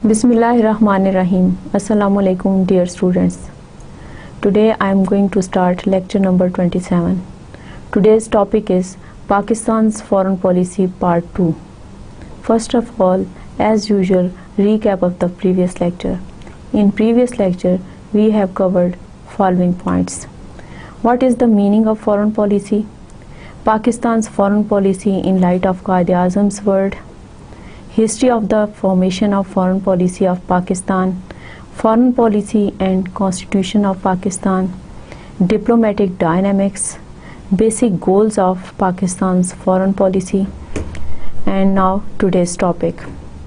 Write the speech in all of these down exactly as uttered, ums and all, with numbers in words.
Bismillahirrahmanirrahim. Assalamu alaikum dear students. Today I am going to start lecture number twenty-seven. Today's topic is Pakistan's foreign policy part two. First of all, as usual, recap of the previous lecture. In previous lecture we have covered following points. What is the meaning of foreign policy? Pakistan's foreign policy in light of Quaid-e-Azam's word. History of the formation of foreign policy of Pakistan, foreign policy and constitution of Pakistan, diplomatic dynamics, basic goals of Pakistan's foreign policy, and now today's topic.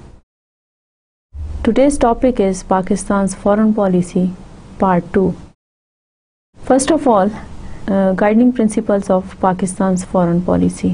Today's topic is Pakistan's foreign policy part two. First of all, uh, guiding principles of Pakistan's foreign policy.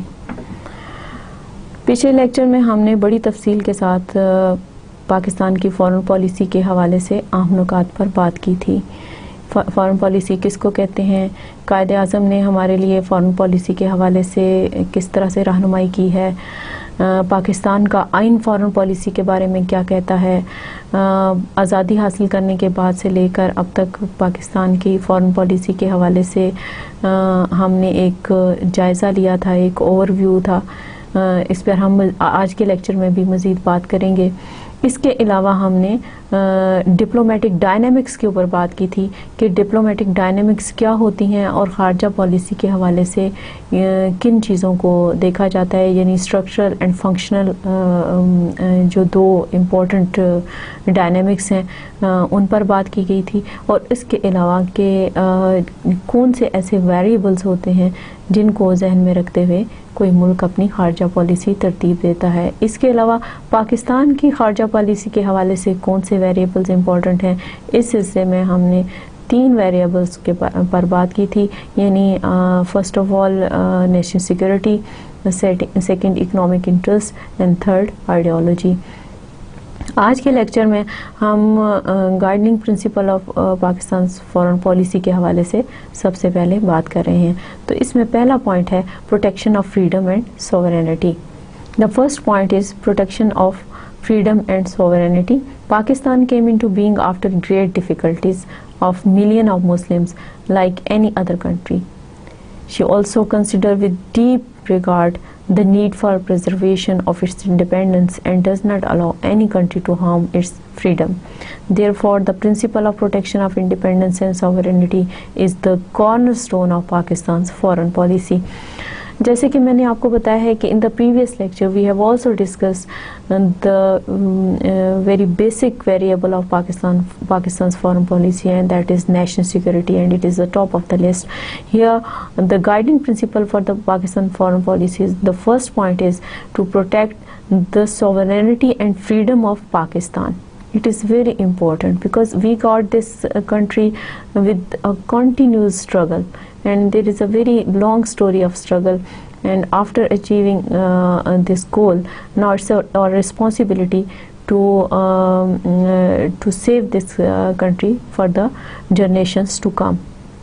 पिछले lecture में हमने बड़ी तफसील के साथ पाकिस्तान की foreign policy के हवाले से अहम नुकात पर बात की थी. फ़ॉरेन पॉलिसी किसको कहते हैं, कायदे आज़म ने हमारे लिए फ़ॉरेन पॉलिसी के हवाले से किस तरह से रहनुमाई की है, पाकिस्तान का आइन फ़ॉरेन पॉलिसी के बारे में क्या कहता है, आज़ादी हासिल करने के बाद से लेकर अब तक पाकिस्तान की फ़ॉरेन पॉलिसी के हवाले से हमने एक जायज़ा लिया था, एक ओवरव्यू था. इस पर हम आज के लेक्चर में भी मज़ीद बात करेंगे. इसके अलावा हमने डिप्लोमेटिक डायनेमिक्स के ऊपर बात की थी कि डिप्लोमेटिक डायनेमिक्स क्या होती हैं और ख़ारजा पॉलिसी के हवाले से किन चीज़ों को देखा जाता है, यानी स्ट्रक्चरल एंड फंक्शनल जो दो इम्पोर्टेंट डायनेमिक्स हैं उन पर बात की गई थी. और इसके अलावा कि कौन से ऐसे वेरिएबल्स होते हैं जिनको जहन में रखते हुए कोई मुल्क अपनी ख़ारजा पॉलिसी तरतीब देता है. इसके अलावा पाकिस्तान की ख़ारजा पॉलिसी के हवाले से कौन से वेरिएबल्स इंपॉर्टेंट हैं, इस हिस्से में हमने तीन वेरिएबल्स के पर बात की थी, यानी first of all national security, second economic interest and third ideology. आज के लेक्चर में हम guiding principle of Pakistan foreign policy के हवाले से सबसे पहले बात कर रहे हैं. तो इसमें पहला पॉइंट है protection of freedom and sovereignty. The first point is protection of freedom and sovereignty. Pakistan came into being after great difficulties of millions of Muslims like any other country. She also considered with deep regard the need for preservation of its independence and does not allow any country to harm its freedom. Therefore, the principle of protection of independence and sovereignty is the cornerstone of Pakistan's foreign policy. जैसे कि मैंने आपको बताया है कि in the previous lecture we have also discuss the very basic variable of Pakistan Pakistan's foreign policy, and that is national security, and it is the top of the list. Here the guiding principle for the Pakistan foreign policy is, the first point is to protect the sovereignty and freedom of Pakistan. It is very important because we got this uh, country with a continuous struggle, and there is a very long story of struggle, and after achieving uh, this goal, now it's our responsibility to um, uh, to save this uh, country for the generations to come.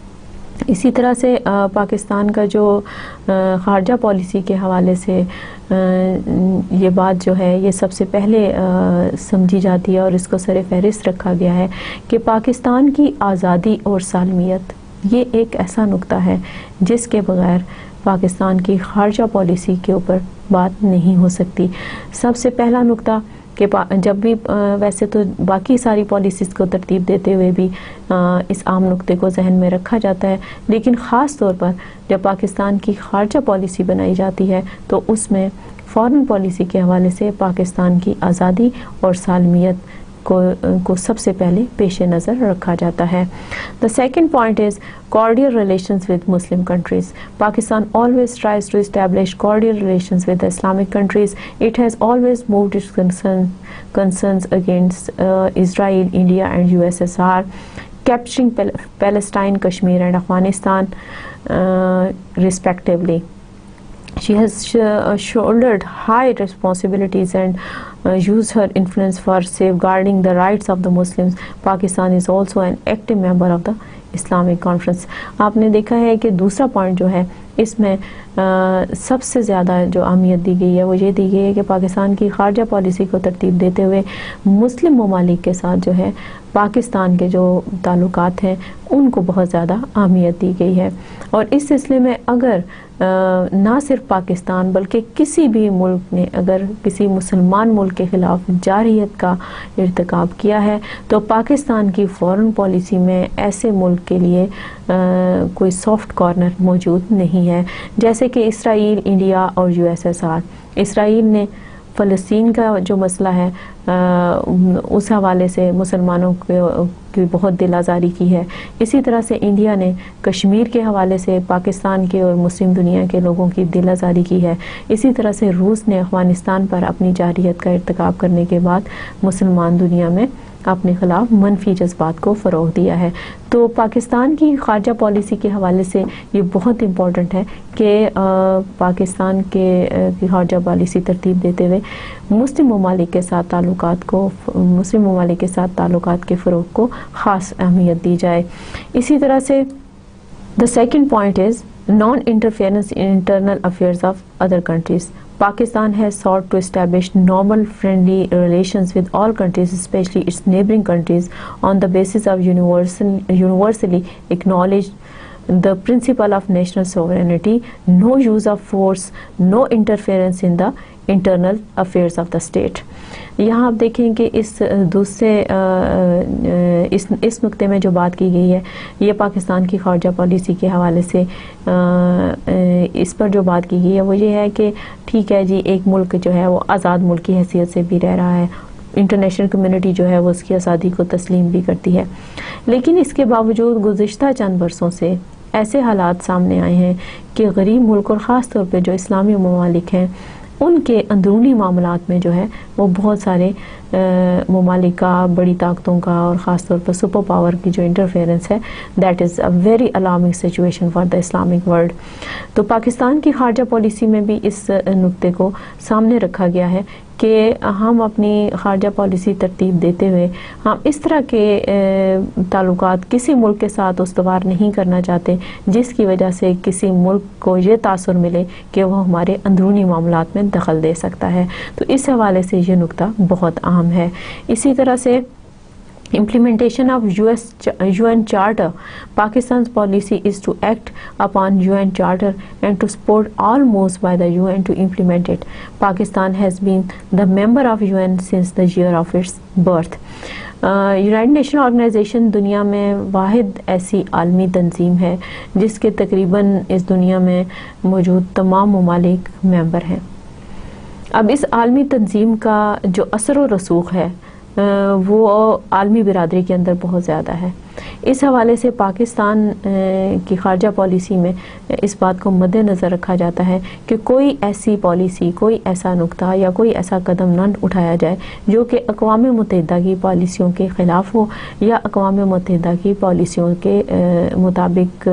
इसी तरह से आ, पाकिस्तान का जो ख़ारजा policy के हवाले से आ, ये बात जो है ये सबसे पहले आ, समझी जाती है और इसको सर फहरिस्त रखा गया है कि पाकिस्तान की आज़ादी और सालमियत ये एक ऐसा नुक्ता है जिसके बगैर पाकिस्तान की ख़ारजा पॉलिसी के ऊपर बात नहीं हो सकती. सबसे पहला नुक्ता कि जब भी वैसे तो बाकी सारी पॉलिसीज़ को तरतीब देते हुए भी इस आम नुक्ते को जहन में रखा जाता है, लेकिन ख़ास तौर पर जब पाकिस्तान की ख़ारजा पॉलिसी बनाई जाती है तो उसमें फ़ॉरेन पॉलिसी के हवाले से पाकिस्तान की आज़ादी और सालमियत को को सबसे पहले पेश नज़र रखा जाता है. The second point is cordial relations with Muslim countries. Pakistan always tries to establish cordial relations with the Islamic countries. It has always moved its concern, concerns against uh, Israel, India and U S S R, capturing Pal Palestine, Kashmir and Afghanistan uh, respectively. She has sh shouldered high responsibilities and uh, use her influence for safeguarding the rights of the Muslims. Pakistan is also an active member of the Islamic Conference. آپ نے دیکھا ہے کہ دوسرا point جو ہے اس میں سب سے زیادہ جو اہمیت دی گئی ہے وہ یہ دی گئی ہے کہ پاکستان کی خارجہ پالیسی کو ترتیب دیتے ہوئے مسلم ممالک کے ساتھ جو ہے پاکستان کے جو تعلقات ہیں ان کو بہت زیادہ اہمیت دی گئی ہے. اور اس سلسلے میں اگر نہ صرف پاکستان بلکہ کسی بھی ملک نے اگر کسی مسلمان ملک کے خلاف جارحیت کا ارتکاب کیا ہے تو پاکستان کی فورن پالیسی میں ایسے ملک کے لیے کوئی سافٹ کارنر موجود نہیں ہے. جیسے کہ اسرائیل، انڈیا اور U S S R. Israel نے فلسطین کا جو مسئلہ ہے اس حوالے سے مسلمانوں کی بہت دل آزاری کی ہے. اسی طرح سے انڈیا نے کشمیر کے حوالے سے پاکستان کے اور مسلم دنیا کے لوگوں کی دل آزاری کی ہے. اسی طرح سے روس نے افغانستان پر اپنی جارحیت کا ارتکاب کرنے کے بعد مسلمان دنیا میں اپنے خلاف منفی جذبات کو فروغ دیا ہے. تو پاکستان کی خارجہ پالیسی کے حوالے سے یہ بہت امپورٹنٹ ہے کہ پاکستان کے خارجہ پالیسی ترتیب دیتے ہوئے مسلم ممالک کے ساتھ تعلقات کو مسلم ممالک کے ساتھ تعلقات کے فروغ کو خاص اہمیت دی جائے. اسی طرح سے the second point is non-interference in internal affairs of other countries. Pakistan has sought to establish normal, friendly relations with all countries, especially its neighboring countries, on the basis of universal, universally acknowledged the principle of national sovereignty, no use of force, no interference in the internal affairs of the state. یہاں آپ دیکھیں کہ اس دوسرے اس اس نقطے میں جو بات کی گئی ہے یہ پاکستان کی خارجہ پالیسی کے حوالے سے اس پر جو بات کی گئی ہے وہ یہ ہے کہ ٹھیک ہے جی ایک ملک جو ہے وہ آزاد ملک کی حیثیت سے بھی رہ رہا ہے، انٹرنیشنل کمیونٹی جو ہے وہ اس کی آزادی کو تسلیم بھی کرتی ہے، لیکن اس کے باوجود گزشتہ چند برسوں سے ایسے حالات سامنے آئے ہیں کہ غریب ملک اور خاص طور پہ جو اسلامی ممالک ہیں ان کے اندرونی معاملات میں جو ہے وہ بہت سارے ممالک کا، بڑی طاقتوں کا اور خاص طور پر سپر پاور کی جو انٹرفیئرنس ہے that is a very alarming situation for the Islamic world. تو پاکستان کی خارجہ پالیسی میں بھی اس نقطے کو سامنے رکھا گیا ہے کہ ہم اپنی خارجہ پالیسی ترتیب دیتے ہوئے ہم اس طرح کے تعلقات کسی ملک کے ساتھ استوار نہیں کرنا چاہتے جس کی وجہ سے کسی ملک کو یہ تاثر ملے کہ وہ ہمارے اندرونی معاملات میں دخل دے سکتا ہے. تو اس حوالے سے یہ نقطہ بہت اہم ہے. اسی طرح سے implementation of U S U N Charter. Pakistan's policy is to act upon U N Charter and to support all moves by the U N to implement it. Pakistan has been the member of U N since the year of its birth. United Nation Organization دنیا میں واحد ایسی عالمی تنظیم ہے جس کے تقریباً اس دنیا میں موجود تمام ممالک ممبر ہیں. اب اس عالمی تنظیم کا جو اثر و رسوخ ہے وہ عالمی برادری کے اندر بہت زیادہ ہے. اس حوالے سے پاکستان کی خارجہ پالیسی میں اس بات کو مد نظر رکھا جاتا ہے کہ کوئی ایسی پالیسی، کوئی ایسا نقطہ یا کوئی ایسا قدم نہ اٹھایا جائے جو کہ اقوام متحدہ کی پالیسیوں کے خلاف ہو یا اقوام متحدہ کی پالیسیوں کے مطابق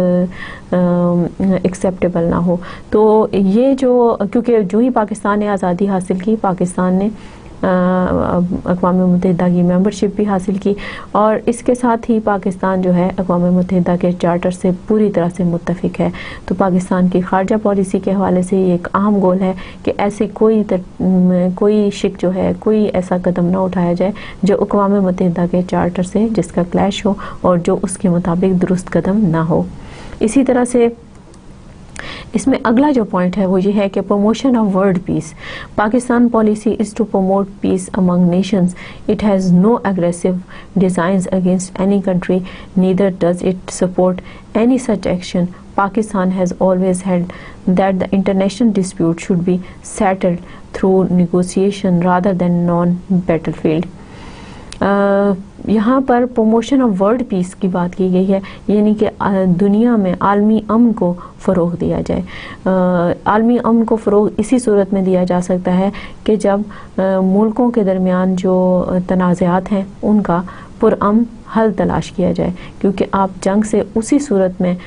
ایکسیپٹیبل نہ ہو. تو یہ جو کیونکہ جو ہی پاکستان نے آزادی حاصل کی، پاکستان نے اقوام متحدہ کی ممبرشپ بھی حاصل کی اور اس کے ساتھ ہی پاکستان جو ہے اقوام متحدہ کے چارٹر سے پوری طرح سے متفق ہے. تو پاکستان کی خارجہ پالیسی کے حوالے سے یہ ایک اہم گول ہے کہ ایسے کوئی کوئی شک جو ہے کوئی ایسا قدم نہ اٹھایا جائے جو اقوام متحدہ کے چارٹر سے جس کا کلیش ہو اور جو اس کے مطابق درست قدم نہ ہو. اسی طرح سے اس میں اگلا جو پوائنٹ ہے وہ یہ ہے کہ promotion of world peace. Pakistan policy is to promote peace among nations. It has no aggressive designs against any country, neither does it support any such action. Pakistan has always held that the international dispute should be settled through negotiation rather than non-battlefield. یہاں پر promotion of world peace کی بات کی گئی ہے، یعنی کہ دنیا میں عالمی امن کو فروغ دیا جائے۔ عالمی امن کو فروغ اسی صورت میں دیا جا سکتا ہے کہ جب ملکوں کے درمیان جو تنازعات ہیں ان کا پرامن حل تلاش کیا جائے، کیونکہ آپ جنگ سے اسی صورت میں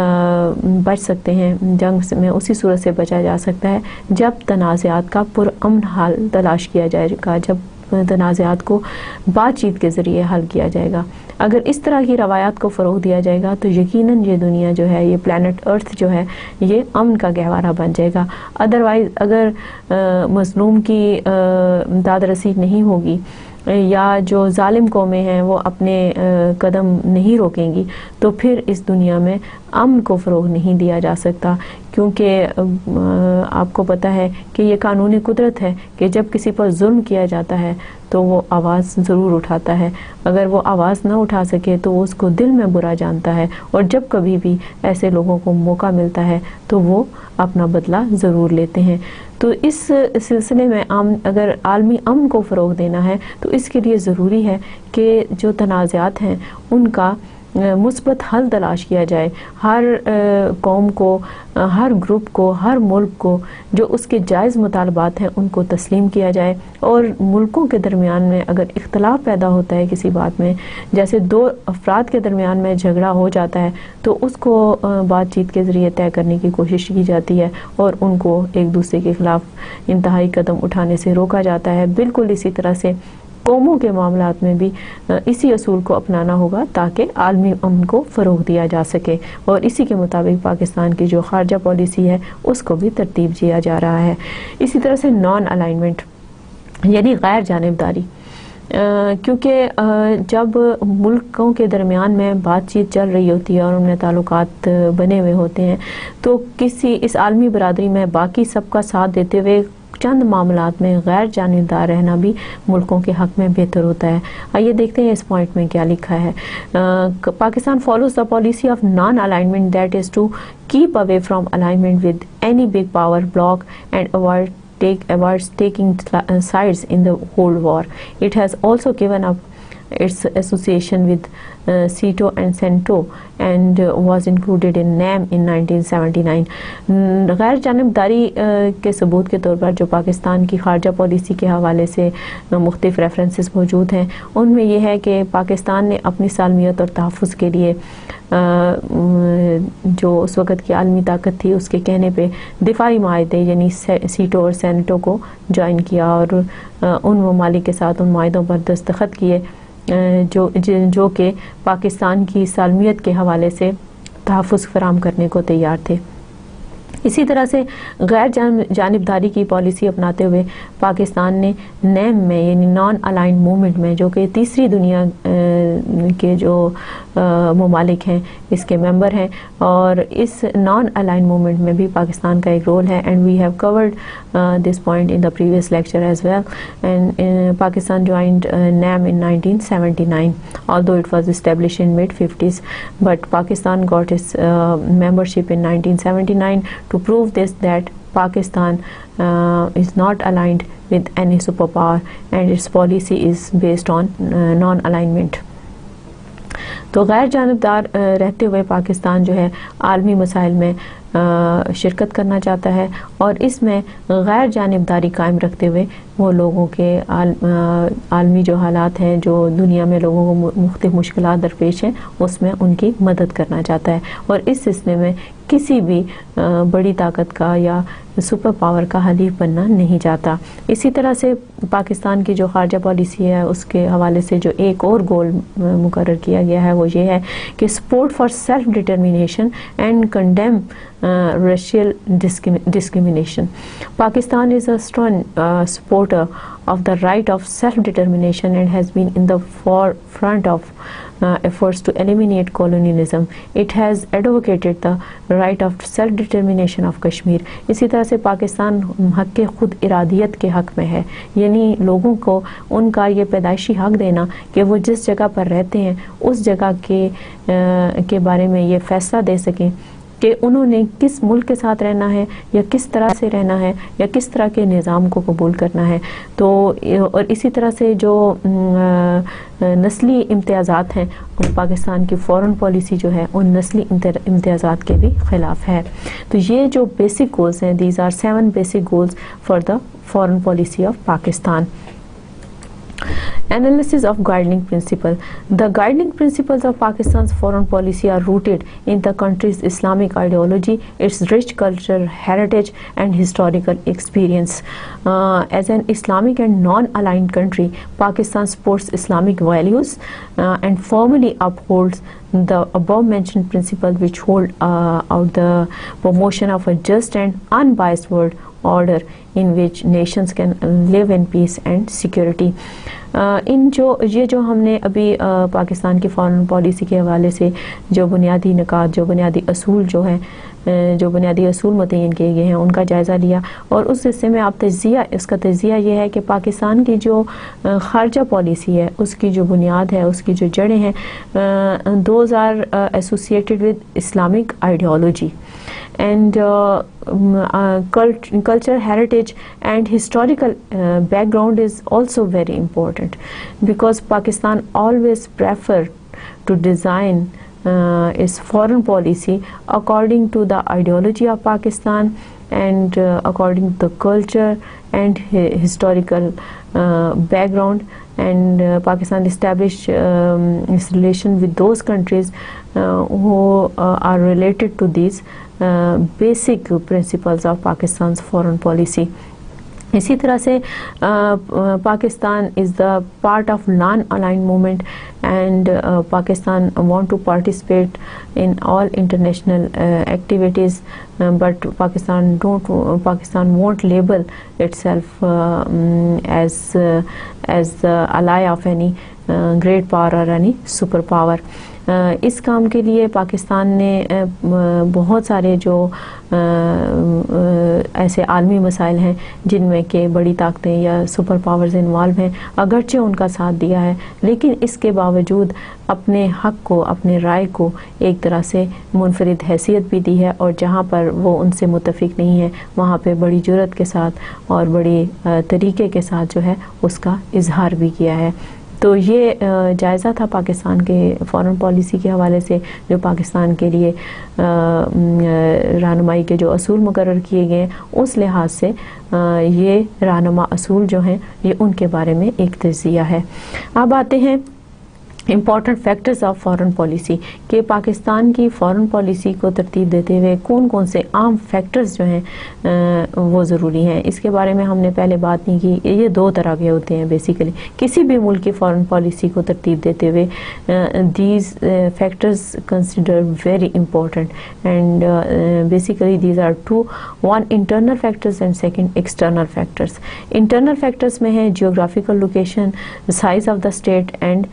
بچ سکتے ہیں، جنگ میں اسی صورت سے بچا جا سکتا ہے جب تنازعات کا پرامن حل تلاش کیا جائے گا، جب تنازعات کو بات چیت کے ذریعے حل کیا جائے گا۔ اگر اس طرح کی روایات کو فروغ دیا جائے گا تو یقیناً یہ دنیا جو ہے، یہ پلانٹ ارتھ جو ہے، یہ امن کا گہوارہ بن جائے گا۔ ادروائز اگر مظلوم کی داد رسی نہیں ہوگی یا جو ظالم قومیں ہیں وہ اپنے قدم نہیں روکیں گی تو پھر اس دنیا میں امن کو فروغ نہیں دیا جا سکتا، کیونکہ آپ کو پتہ ہے کہ یہ قانونی قدرت ہے کہ جب کسی پر ظلم کیا جاتا ہے تو وہ آواز ضرور اٹھاتا ہے، اگر وہ آواز نہ اٹھا سکے تو وہ اس کو دل میں برا جانتا ہے، اور جب کبھی بھی ایسے لوگوں کو موقع ملتا ہے تو وہ اپنا بدلہ ضرور لیتے ہیں۔ تو اس سلسلے میں اگر عالمی امن کو فروغ دینا ہے تو اس کے لیے ضروری ہے کہ جو تنازعات ہیں ان کا مثبت حل تلاش کیا جائے، ہر قوم کو، ہر گروپ کو، ہر ملک کو جو اس کے جائز مطالبات ہیں ان کو تسلیم کیا جائے، اور ملکوں کے درمیان میں اگر اختلاف پیدا ہوتا ہے کسی بات میں، جیسے دو افراد کے درمیان میں جھگڑا ہو جاتا ہے تو اس کو بات چیت کے ذریعے طے کرنے کی کوشش کی جاتی ہے اور ان کو ایک دوسرے کے خلاف انتہائی قدم اٹھانے سے روکا جاتا ہے۔ بالکل اسی طرح سے قوموں کے معاملات میں بھی اسی اصول کو اپنانا ہوگا تاکہ عالمی امن کو فروغ دیا جا سکے، اور اسی کے مطابق پاکستان کی جو خارجہ پالیسی ہے اس کو بھی ترتیب دیا جا رہا ہے۔ اسی طرح سے نان الائنمنٹ یعنی غیر جانبداری، کیونکہ جب ملکوں کے درمیان میں بات چیت چل رہی ہوتی ہے اور ان میں تعلقات بنے ہوئے ہوتے ہیں تو کسی اس عالمی برادری میں باقی سب کا ساتھ دیتے ہوئے چند معاملات میں غیر جانبدار رہنا بھی ملکوں کے حق میں بہتر ہوتا ہے۔ آئیے دیکھتے ہیں اس پوائنٹ میں کیا لکھا ہے۔ Pakistan follows the policy of non alignment that is to keep away from alignment with any big power bloc and avoid take avoids taking sides in the Cold War. It has also given up its association with uh, SEATO and CENTO and uh, was included in NAM in nineteen seventy-nine. غیر جانبداری کے ثبوت کے طور پر جو پاکستان کی خارجہ policy کے حوالے سے مختلف ریفرنسز موجود ہیں ان میں یہ ہے کہ پاکستان نے اپنی سالمیت اور تحفظ کے لیے جو اس وقت کی عالمی طاقت تھی اس کے کہنے پہ دفاعی معاہدے یعنی سیٹو اور سینٹو کو جوائن کیا اور ان ممالک کے ساتھ ان معاہدوں پر دستخط کیے جو جو کہ پاکستان کی سالمیت کے حوالے سے تحفظ فراہم کرنے کو تیار تھے۔ اسی طرح سے غیر جانبداری کی پالیسی اپناتے ہوئے پاکستان نے نیم میں یعنی نان الائنڈ موومنٹ میں جو کہ تیسری دنیا کے جو ممالک ہیں اس کے ممبر ہیں، اور اس نان الائنڈ موومنٹ میں بھی پاکستان کا ایک رول ہے، and we have covered this point in the previous lecture as well, and Pakistan joined NAM in nineteen seventy-nine although it was established in mid fifties, but Pakistan got its uh, membership in nineteen seventy-nine to prove this that Pakistan uh, is not aligned with any superpower and its policy is based on uh, non-alignment. تو غیر جانبدار رہتے ہوئے پاکستان جو ہے عالمی مسائل میں شرکت کرنا چاہتا ہے، اور اس میں غیر جانبداری قائم رکھتے ہوئے وہ لوگوں کے عالمی جو حالات ہیں، جو دنیا میں لوگوں کو مختلف مشکلات درپیش ہیں، اس میں ان کی مدد کرنا چاہتا ہے، اور اس سلسلے میں کسی بھی بڑی طاقت کا یا سپر پاور کا حلیف بننا نہیں چاہتا۔ اسی طرح سے پاکستان کی جو خارجہ پالیسی ہے اس کے حوالے سے جو ایک اور گول مقرر کیا گیا ہے وہ یہ ہے کہ support for self determination and condemn racial discrimination. Pakistan is a strong uh, supporter of the right of self-determination and has been in the forefront of uh, efforts to eliminate colonialism. It has advocated the right of self-determination of Kashmir. اسی طرح سے پاکستان حق خود ارادیت کے حق میں ہے، یعنی لوگوں کو ان کا یہ پیدائشی حق دینا کہ وہ جس جگہ پر رہتے ہیں اس جگہ کے کے بارے میں یہ فیصلہ دے سکیں کہ انہوں نے کس ملک کے ساتھ رہنا ہے یا کس طرح سے رہنا ہے یا کس طرح کے نظام کو قبول کرنا ہے. تو اور اسی طرح سے جو نسلی امتیازات ہیں پاکستان کی فورن پالیسی جو ہے ان نسلی امتیازات کے بھی خلاف ہے. تو یہ جو بیسک گولز ہیں, these are seven basic goals for the foreign policy of Pakistan. Analysis of guiding principle. The guiding principles of Pakistan's foreign policy are rooted in the country's Islamic ideology, its rich culture, heritage, and historical experience. Uh, as an Islamic and non-aligned country, Pakistan supports Islamic values uh, and firmly upholds the above-mentioned principles, which hold uh, out the promotion of a just and unbiased world order in which nations can live in peace and security. uh, ان جو یہ جو ہم نے ابھی uh, Pakistan کی foreign policy کے حوالے سے جو بنیادی نکات, جو بنیادی اصول جو ہیں uh, جو بنیادی اصول متعین کیے گئے ہیں ان کا جائزہ لیا, اور اس حصے میں آپ تجزیہ اس کا تجزیہ یہ ہے کہ پاکستان کی جو uh, خارجہ پالیسی ہے اس کی جو بنیاد ہے, اس کی جو جڑیں ہیں, those are associated with Islamic ideology and uh, um, uh, cult culture, heritage and historical uh, background is also very important, because Pakistan always prefer to design uh, its foreign policy according to the ideology of Pakistan and uh, according to the culture and hi historical uh, background. And uh, Pakistan established um, its relation with those countries uh, who uh, are related to these uh, basic principles of Pakistan's foreign policy. اسی طرح سے Pakistan is the part of non aligned movement and Pakistan want to participate in all international activities, but Pakistan don't Pakistan won't label itself as as ally of any great power اور any super power. اس کام کے لیے پاکستان نے بہت سارے جو ایسے عالمی مسائل ہیں جن میں کہ بڑی طاقتیں یا سپر پاورز انوالو ہیں, اگرچہ ان کا ساتھ دیا ہے, لیکن اس کے باوجود اپنے حق کو, اپنے رائے کو ایک طرح سے منفرد حیثیت بھی دی ہے, اور جہاں پر وہ ان سے متفق نہیں ہے وہاں پہ بڑی جرأت کے ساتھ اور بڑی طریقے کے ساتھ جو ہے اس کا اظہار بھی کیا ہے. تو یہ جائزہ تھا پاکستان کے فارن پالیسی کے حوالے سے, جو پاکستان کے لیے رہنمائی کے جو اصول مقرر کیے گئے اس لحاظ سے یہ رہنما اصول جو ہیں یہ ان کے بارے میں ایک تجزیہ ہے. اب آتے ہیں important factors of foreign policy, کہ پاکستان کی فارن پالیسی کو ترتیب دیتے ہوئے کون کون سے عام فیکٹرز جو ہیں وہ ضروری ہیں. اس کے بارے میں ہم نے پہلے بات نہیں کی. یہ دو طرح کے ہوتے ہیں بیسیکلی کسی بھی ملک کی فارن پالیسی کو ترتیب دیتے ہوئے. These factors consider very important and basically these are two, one internal factors and second external factors. Internal factors میں ہیں geographical location, size of the state and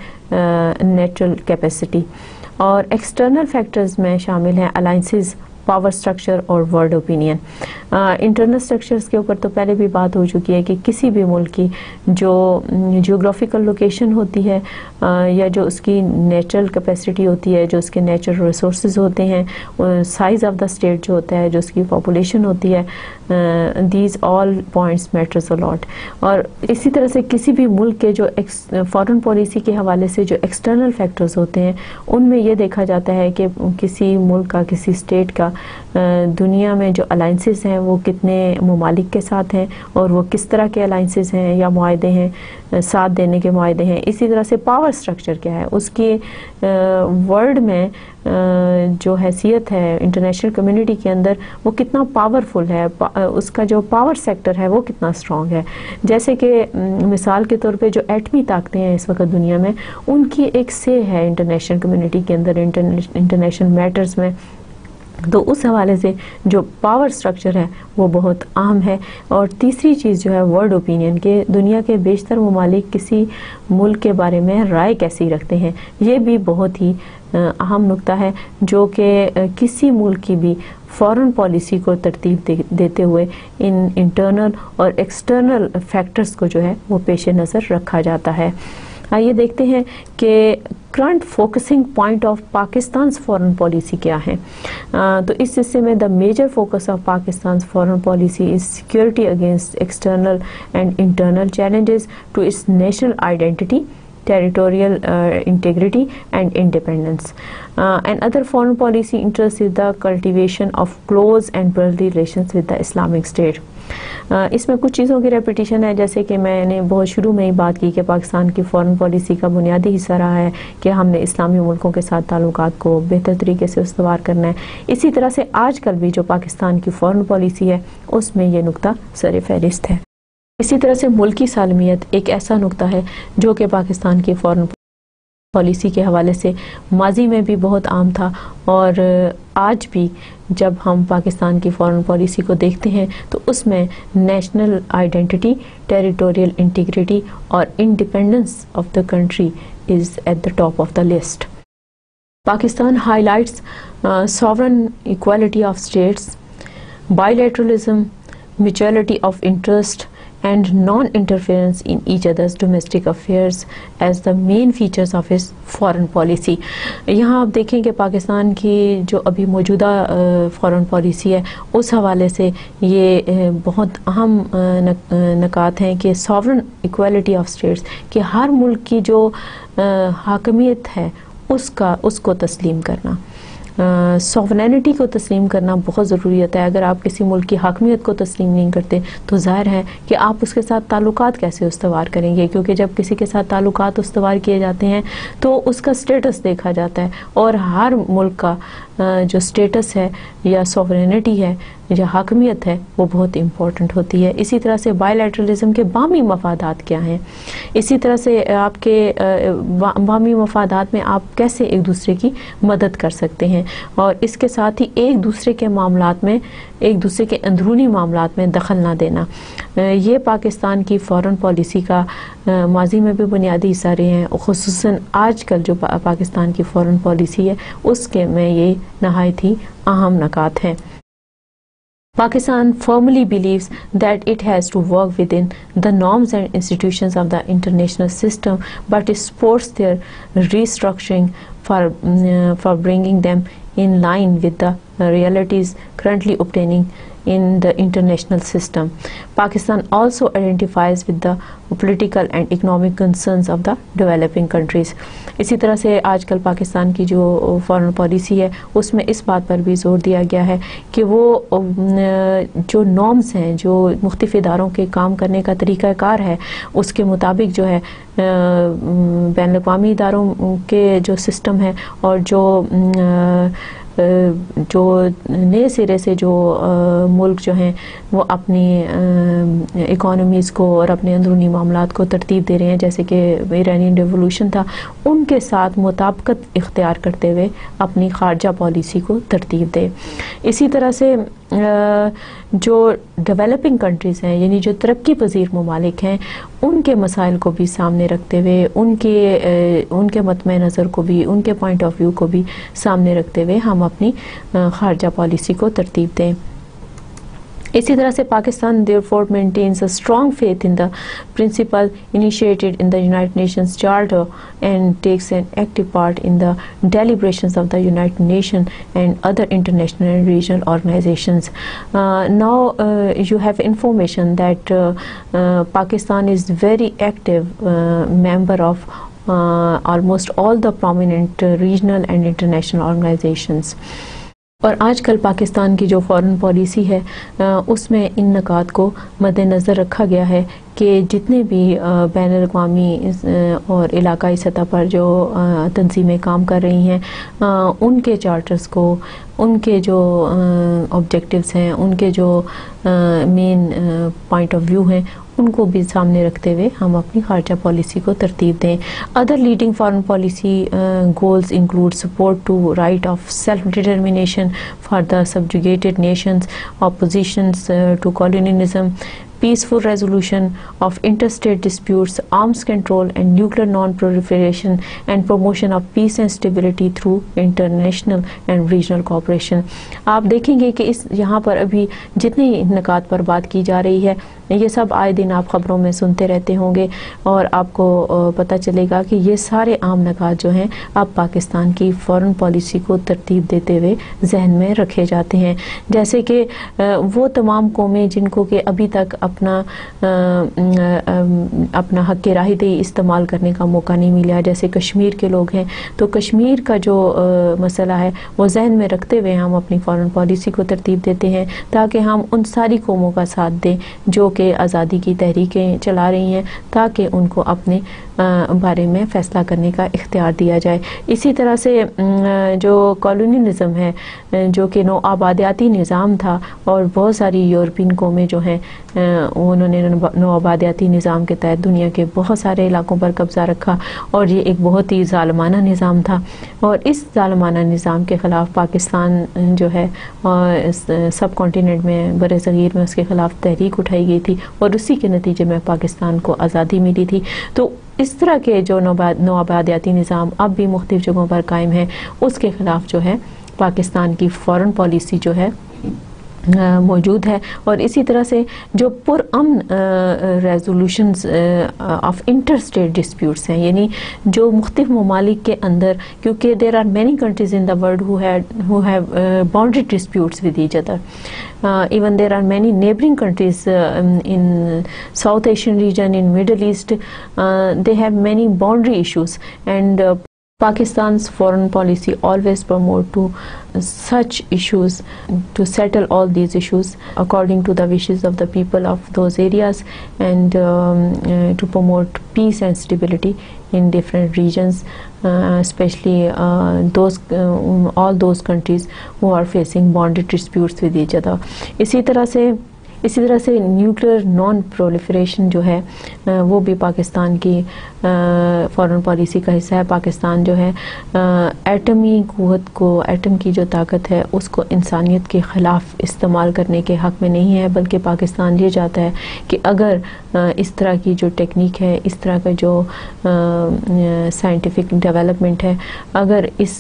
natural capacity, اور ایکسٹرنل فیکٹرز میں شامل ہیں الائنسز, پاور سٹرکچر اور world opinion. Internal structures کے اوپر تو پہلے بھی بات ہو چکی ہے کہ کسی بھی ملک کی جو جیوگرافیکل لوکیشن ہوتی ہے یا جو اس کی نیچرل کیپیسٹی ہوتی ہے, جو اس کے نیچرل ریسورسز ہوتے ہیں, سائز آف دا اسٹیٹ جو ہوتا ہے, جو اس کی پاپولیشن ہوتی ہے, these all points matters a lot. اور اسی طرح سے کسی بھی ملک کے جو فارن پالیسی کے حوالے سے جو ایکسٹرنل فیکٹرز ہوتے ہیں ان میں یہ دیکھا جاتا ہے کہ کسی ملک کا, کسی اسٹیٹ کا دنیا میں جو الائنسز ہیں وہ کتنے ممالک کے ساتھ ہیں اور وہ کس طرح کے الائنسز ہیں یا معاہدے ہیں, ساتھ دینے کے معاہدے ہیں. اسی طرح سے پاور سٹرکچر کیا ہے, اس کی ورلڈ میں جو حیثیت ہے انٹرنیشنل کمیونٹی کے اندر وہ کتنا پاورفل ہے, اس کا جو پاور سیکٹر ہے وہ کتنا اسٹرانگ ہے. جیسے کہ مثال کے طور پہ جو ایٹمی طاقتیں ہیں اس وقت دنیا میں, ان کی ایک سے ہے انٹرنیشنل کمیونٹی کے اندر, انٹرنیشنل میٹرز میں. تو اس حوالے سے جو پاور سٹرکچر ہے وہ بہت اہم ہے. اور تیسری چیز جو ہے ورلڈ اوپینین, کہ دنیا کے بیشتر ممالک کسی ملک کے بارے میں رائے کیسی رکھتے ہیں, یہ بھی بہت ہی اہم نقطہ ہے جو کہ کسی ملک کی بھی فارن پالیسی کو ترتیب دیتے ہوئے ان انٹرنل اور ایکسٹرنل فیکٹرز کو جو ہے وہ پیش نظر رکھا جاتا ہے. آئیے دیکھتے ہیں کہ current focusing point of Pakistan foreign policy کیا ہے. تو اس حصے میں the major focus of Pakistan foreign policy is security against external and internal challenges to its national identity, territorial uh, integrity and independence. Uh, and other foreign policy interests is the cultivation of close and brotherly relations with the Islamic State. Uh, اس میں کچھ چیزوں کی repetition ہے, جیسے کہ میں نے بہت شروع میں ہی بات کی کہ پاکستان کی فورن پالیسی کا بنیادی حصہ رہا ہے کہ ہم نے اسلامی ملکوں کے ساتھ تعلقات کو بہتر طریقے سے استوار کرنا ہے. اسی طرح سے آج کل بھی جو پاکستان کی فورن پالیسی ہے اس میں یہ نقطہ سر فہرست ہے. اسی طرح سے ملکی سالمیت ایک ایسا نقطہ ہے جو کہ پاکستان کی فورن پالیسی کے حوالے سے ماضی میں بھی بہت عام تھا, اور آج بھی جب ہم پاکستان کی فورن پالیسی کو دیکھتے ہیں تو اس میں نیشنل آئیڈینٹی, ٹیریٹوریل انٹیگریٹی اور independence of the country is at the top of the list. Pakistan highlights sovereign equality of states, bilateralism, mutuality of interest and non-interference in each other's domestic affairs as the main features of his foreign policy. یہاں آپ دیکھیں کہ پاکستان کی جو ابھی موجودہ foreign policy ہے اس حوالے سے یہ بہت اہم نکات ہیں کہ سوورن ایکوالٹی آف اسٹیٹس, کہ ہر ملک کی جو حاکمیت ہے اس کا اس کو تسلیم کرنا, سوورینٹی کو تسلیم کرنا بہت ضروری ہوتا ہے. اگر آپ کسی ملک کی حاکمیت کو تسلیم نہیں کرتے تو ظاہر ہے کہ آپ اس کے ساتھ تعلقات کیسے استوار کریں گے, کیونکہ جب کسی کے ساتھ تعلقات استوار کیے جاتے ہیں تو اس کا سٹیٹس دیکھا جاتا ہے, اور ہر ملک کا جو سٹیٹس ہے یا سوورینٹی ہے یا حاکمیت ہے وہ بہت امپورٹنٹ ہوتی ہے. اسی طرح سے بائی لیٹرلزم کے باہمی مفادات کیا ہیں, اسی طرح سے آپ کے باہمی مفادات میں آپ کیسے ایک دوسرے کی مدد کر سکتے ہیں, اور اس کے ساتھ ہی ایک دوسرے کے معاملات میں, ایک دوسرے کے اندرونی معاملات میں دخل نہ دینا. یہ پاکستان کی فورن پالیسی کا ماضی میں بھی بنیادی حصہ رہے ہیں, خصوصاً آج کل جو پاکستان کی فورن پالیسی ہے اس کے میں یہ نہایت ہی اہم نکات ہیں. Pakistan firmly believes that it has to work within the norms and institutions of the international system, but it supports their restructuring for, uh, for bringing them in line with the realities currently obtaining in the international system. Pakistan also identifies with the political and economic concerns of the developing countries. اسی طرح سے آج کل پاکستان کی جو foreign policy ہے اس میں اس بات پر بھی زور دیا گیا ہے کہ وہ جو نارمز ہیں, جو مختلف اداروں کے کام کرنے کا طریقہ کار ہے اس کے مطابق جو ہے بین الاقوامی اداروں کے جو سسٹم ہے اور جو جو نئے سرے سے جو ملک جو ہیں وہ اپنی اکانومیز کو اور اپنے اندرونی معاملات کو ترتیب دے رہے ہیں, جیسے کہ ایرانین ریولوشن تھا, ان کے ساتھ مطابقت اختیار کرتے ہوئے اپنی خارجہ پالیسی کو ترتیب دے. اسی طرح سے جو ڈیولپنگ کنٹریز ہیں یعنی جو ترقی پذیر ممالک ہیں ان کے مسائل کو بھی سامنے رکھتے ہوئے, ان کے ان کے مطمع نظر کو بھی, ان کے پوائنٹ آف ویو کو بھی سامنے رکھتے ہوئے ہم اپنی خارجہ پالیسی کو ترتیب دیں. اسی طرح سے Pakistan therefore maintains a strong faith in the principle initiated in the United Nations Charter and takes an active part in the deliberations of the United Nations and other international and regional organizations. Uh, now uh, you have information that uh, uh, Pakistan is very active uh, member of uh, almost all the prominent uh, regional and international organizations. اور آج کل پاکستان کی جو foreign policy ہے اس میں ان نکات کو مد نظر رکھا گیا ہے کہ جتنے بھی بین الاقوامی اور علاقائی سطح پر جو تنظیمیں کام کر رہی ہیں ان کے چارٹرز کو, ان کے جو آبجیکٹیوز ہیں, ان کے جو مین پوائنٹ آف ویو ہیں ان کو بھی سامنے رکھتے ہوئے ہم اپنی خارجہ پالیسی کو ترتیب دیں. Other leading foreign policy goals include support to right of self determination for the subjugated nations, oppositions to colonialism, peaceful resolution of interstate disputes, arms control and nuclear non-proliferation, and promotion of peace and stability through international and regional cooperation. آپ دیکھیں گے کہ اس یہاں پر ابھی جتنی نکات پر بات کی جا رہی ہے یہ سب آئے دن آپ خبروں میں سنتے رہتے ہوں گے اور آپ کو پتہ چلے گا کہ یہ سارے عام نکات جو ہیں اب پاکستان کی فورن پالیسی کو ترتیب دیتے ہوئے ذہن میں رکھے جاتے ہیں، جیسے کہ وہ تمام قومیں جن کو کہ ابھی تک اپنا اپنا حق راہ دہی استعمال کرنے کا موقع نہیں ملا، جیسے کشمیر کے لوگ ہیں، تو کشمیر کا جو مسئلہ ہے وہ ذہن میں رکھتے ہوئے ہم اپنی فورن پالیسی کو ترتیب دیتے ہیں تاکہ ہم ان ساری قوموں کا ساتھ دیں جو کہ آزادی کی تحریکیں چلا رہی ہیں، تاکہ ان کو اپنے بارے میں فیصلہ کرنے کا اختیار دیا جائے۔ اسی طرح سے جو کالونیلزم ہے، جو کہ نو آبادیاتی نظام تھا، اور بہت ساری یورپین قومیں جو ہیں انہوں نے نو آبادیاتی نظام کے تحت دنیا کے بہت سارے علاقوں پر قبضہ رکھا، اور یہ ایک بہت ہی ظالمانہ نظام تھا، اور اس ظالمانہ نظام کے خلاف پاکستان جو ہے سب کانٹیننٹ میں بر صغیر میں اس کے خلاف تحریک اٹھائی گئی تھی، اور اسی کے نتیجے میں پاکستان کو آزادی ملی تھی۔ تو اس طرح کے جو نو آبادیاتی نظام اب بھی مختلف جگہوں پر قائم ہے، اس کے خلاف جو ہے پاکستان کی فورن پالیسی جو ہے موجود ہے۔ اور اسی طرح سے جو پر امن resolutions of inter state disputes ہیں، یعنی جو مختلف ممالک کے اندر، کیونکہ there are many countries in the world who have boundary disputes with each other, even there are many neighbouring countries in South Asian region, in Middle East, they have many boundary issues, and uh, Pakistan's foreign policy always promote to such issues, to settle all these issues according to the wishes of the people of those areas, and um, uh, to promote peace and stability in different regions, uh, especially uh, those uh, all those countries who are facing boundary disputes with each other. اسی طرح سے اسی طرح سے nuclear non proliferation جو ہے وہ بھی پاکستان کی فورن پالیسی کا حصہ ہے۔ پاکستان جو ہے ایٹمی قوت کو، ایٹم کی جو طاقت ہے اس کو انسانیت کے خلاف استعمال کرنے کے حق میں نہیں ہے، بلکہ پاکستان یہ چاہتا ہے کہ اگر اس طرح کی جو ٹیکنیک ہے، اس طرح کا جو سائنٹیفک ڈیولپمنٹ ہے، اگر اس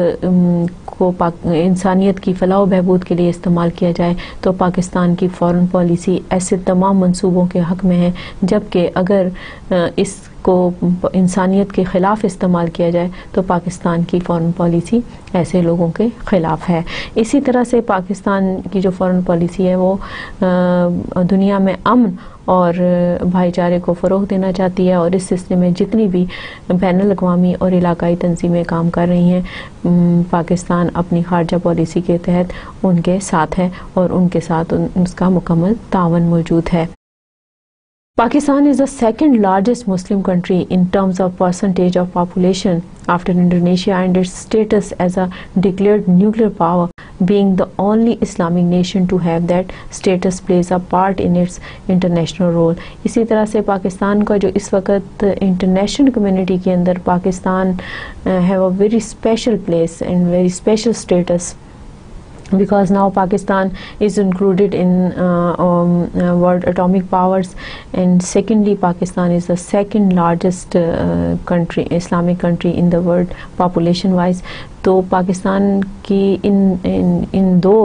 کو انسانیت کی فلاح و بہبود کے لیے استعمال کیا جائے تو پاکستان کی فورن پالیسی ایسے تمام منصوبوں کے حق میں ہے، جبکہ اگر اس کو انسانیت کے خلاف استعمال کیا جائے تو پاکستان کی فورن پالیسی ایسے لوگوں کے خلاف ہے۔ اسی طرح سے پاکستان کی جو فورن پالیسی ہے وہ دنیا میں امن اور بھائی چارے کو فروغ دینا چاہتی ہے، اور اس سلسلے میں جتنی بھی بین الاقوامی اور علاقائی تنظیمیں کام کر رہی ہیں، پاکستان اپنی خارجہ پالیسی کے تحت ان کے ساتھ ہے اور ان کے ساتھ اس کا مکمل تعاون موجود ہے۔ Pakistan is the second largest Muslim country in terms of percentage of population after Indonesia, and its status as a declared nuclear power, being the only Islamic nation to have that status, plays a part in its international role. اسی طرح سے پاکستان کا جو اس وقت international community کے اندر Pakistan have a very special place and very special status, because now Pakistan is included in uh, um, uh, world atomic powers, and secondly Pakistan is the second largest uh, country, Islamic country in the world population wise. تو پاکستان کی ان ان ان دو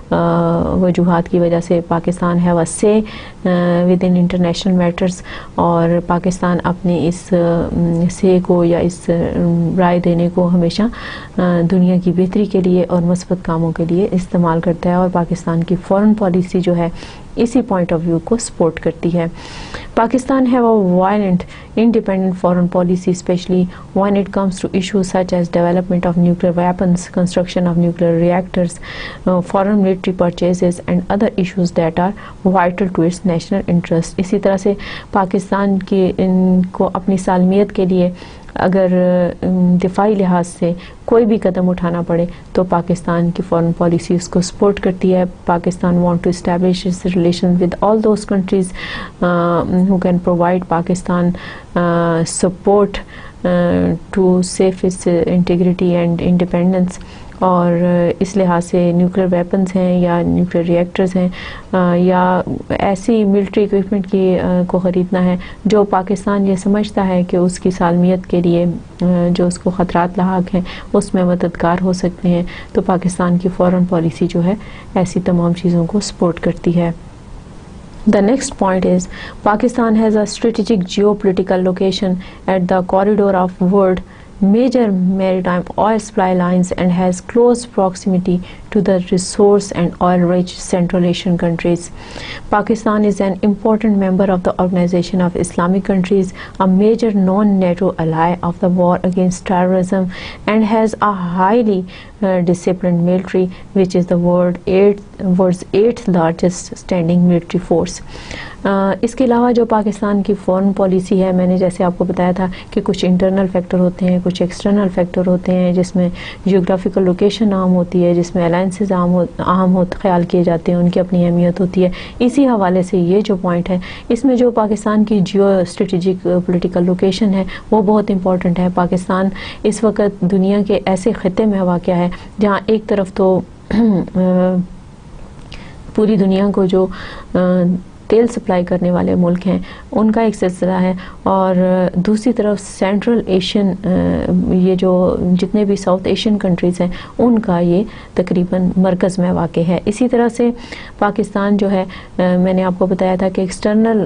وجوہات کی وجہ سے پاکستان ہے وہ سے with in international matters, اور پاکستان اپنے اس سے کو یا اس رائے دینے کو ہمیشہ دنیا کی بہتری کے لیے اور مثبت کاموں کے لیے استعمال کرتا ہے، اور پاکستان کی فورن پالیسی جو ہے اسی پوائنٹ آف ویو کو سپورٹ کرتی ہے۔ Pakistan have a violent independent foreign policy, especially when it comes to issues such as development of nuclear weapons, construction of nuclear reactors, uh, foreign military purchases, and other issues that are vital to its national interest. اسی طرح سے پاکستان کی ان کو اپنی سالمیت کے لیے اگر دفاعی لحاظ سے کوئی بھی قدم اٹھانا پڑے تو پاکستان کی فورن پالیسی اس کو سپورٹ کرتی ہے۔ Pakistan want to establish its relation with all those countries who can provide Pakistan uh, support uh, to save its uh, integrity and independence. اور اس لحاظ سے نیوکلیئر ویپنز ہیں یا نیوکلیئر ریئیکٹرز ہیں یا ایسی ملٹری اکوپمنٹ کی کو خریدنا ہے جو پاکستان یہ سمجھتا ہے کہ اس کی سالمیت کے لیے جو اس کو خطرات لاحق ہیں اس میں مددگار ہو سکتے ہیں، تو پاکستان کی فورن پالیسی جو ہے ایسی تمام چیزوں کو سپورٹ کرتی ہے۔ The next point is Pakistan has a strategic geopolitical location at the corridor of world major maritime oil supply lines and has close proximity to the resource and oil-rich Central Asian countries. Pakistan is an important member of the Organization of Islamic Countries, a major non-NATO ally of the war against terrorism, and has a highly uh, disciplined military, which is the world eighth, world's eighth largest standing military force. Uh, इसके अलावा जो पाकिस्तान की foreign policy है, मैंने जैसे आपको बताया था कि कुछ इंटरनल फैक्टर होते हैं, कुछ एक्सटर्नल फैक्टर होते हैं, जिसमें जियोग्राफिकल लोकेशन अहम होती है, जिसमें अलायंसेस अहम हो अहम हो ख्याल किए जाते हैं, उनकी अपनी अहमियत होती है. इसी हवाले से ये जो पॉइंट है, इसमें जो पाकिस्तान की जियो स्ट्रेटेजिक पॉलिटिकल लोकेशन है वो बहुत इंपॉर्टेंट है. पाकिस्तान इस वक्त दुनिया के ऐसे खत्े में वाक़या है जहाँ एक तरफ तो पूरी दुनिया को जो तेल सप्लाई करने वाले मुल्क हैं उनका एक सिलसिला है, और दूसरी तरफ सेंट्रल एशियन ये जो जितने भी साउथ एशियन कंट्रीज़ हैं उनका ये तकरीबन मरकज़ में वाक़ है. इसी तरह से पाकिस्तान जो है, मैंने आपको बताया था कि एक्सटर्नल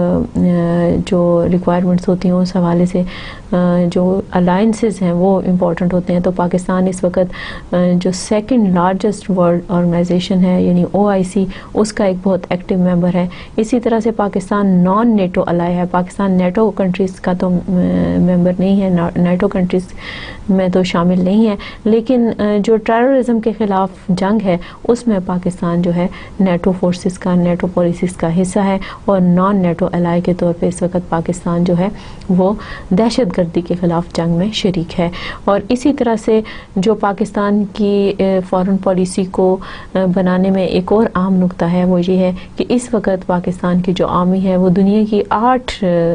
जो रिक्वायरमेंट्स होती हैं उस हवाले से जो अलायंसेस हैं वो इम्पॉर्टेंट होते हैं. तो पाकिस्तान इस वक्त जो सेकंड लार्जेस्ट वर्ल्ड ऑर्गेनाइजेशन है यानी ओ आई सी, उसका एक बहुत एक्टिव मेंबर है. इसी तरह से पाकिस्तान नॉन नेटो अलाय है. पाकिस्तान नेटो कंट्रीज़ का तो मेंबर नहीं है, नेटो कंट्रीज़ में तो शामिल नहीं है, लेकिन जो टेररिज्म के ख़िलाफ़ जंग है उसमें पाकिस्तान जो है नेटो फोर्सेस का, नेटो पॉलिसीज़ का हिस्सा है, और नॉन नेटो अलाय के तौर पे इस वक्त पाकिस्तान जो है वो दहशत गर्दी के ख़िलाफ़ जंग में शरीक है. और इसी तरह से जो पाकिस्तान की फ़ॉरेन पॉलिसी को बनाने में एक और अहम नुक्ता है वो ये है कि इस वक्त पाकिस्तान की जो आर्मी है वो दुनिया की आठ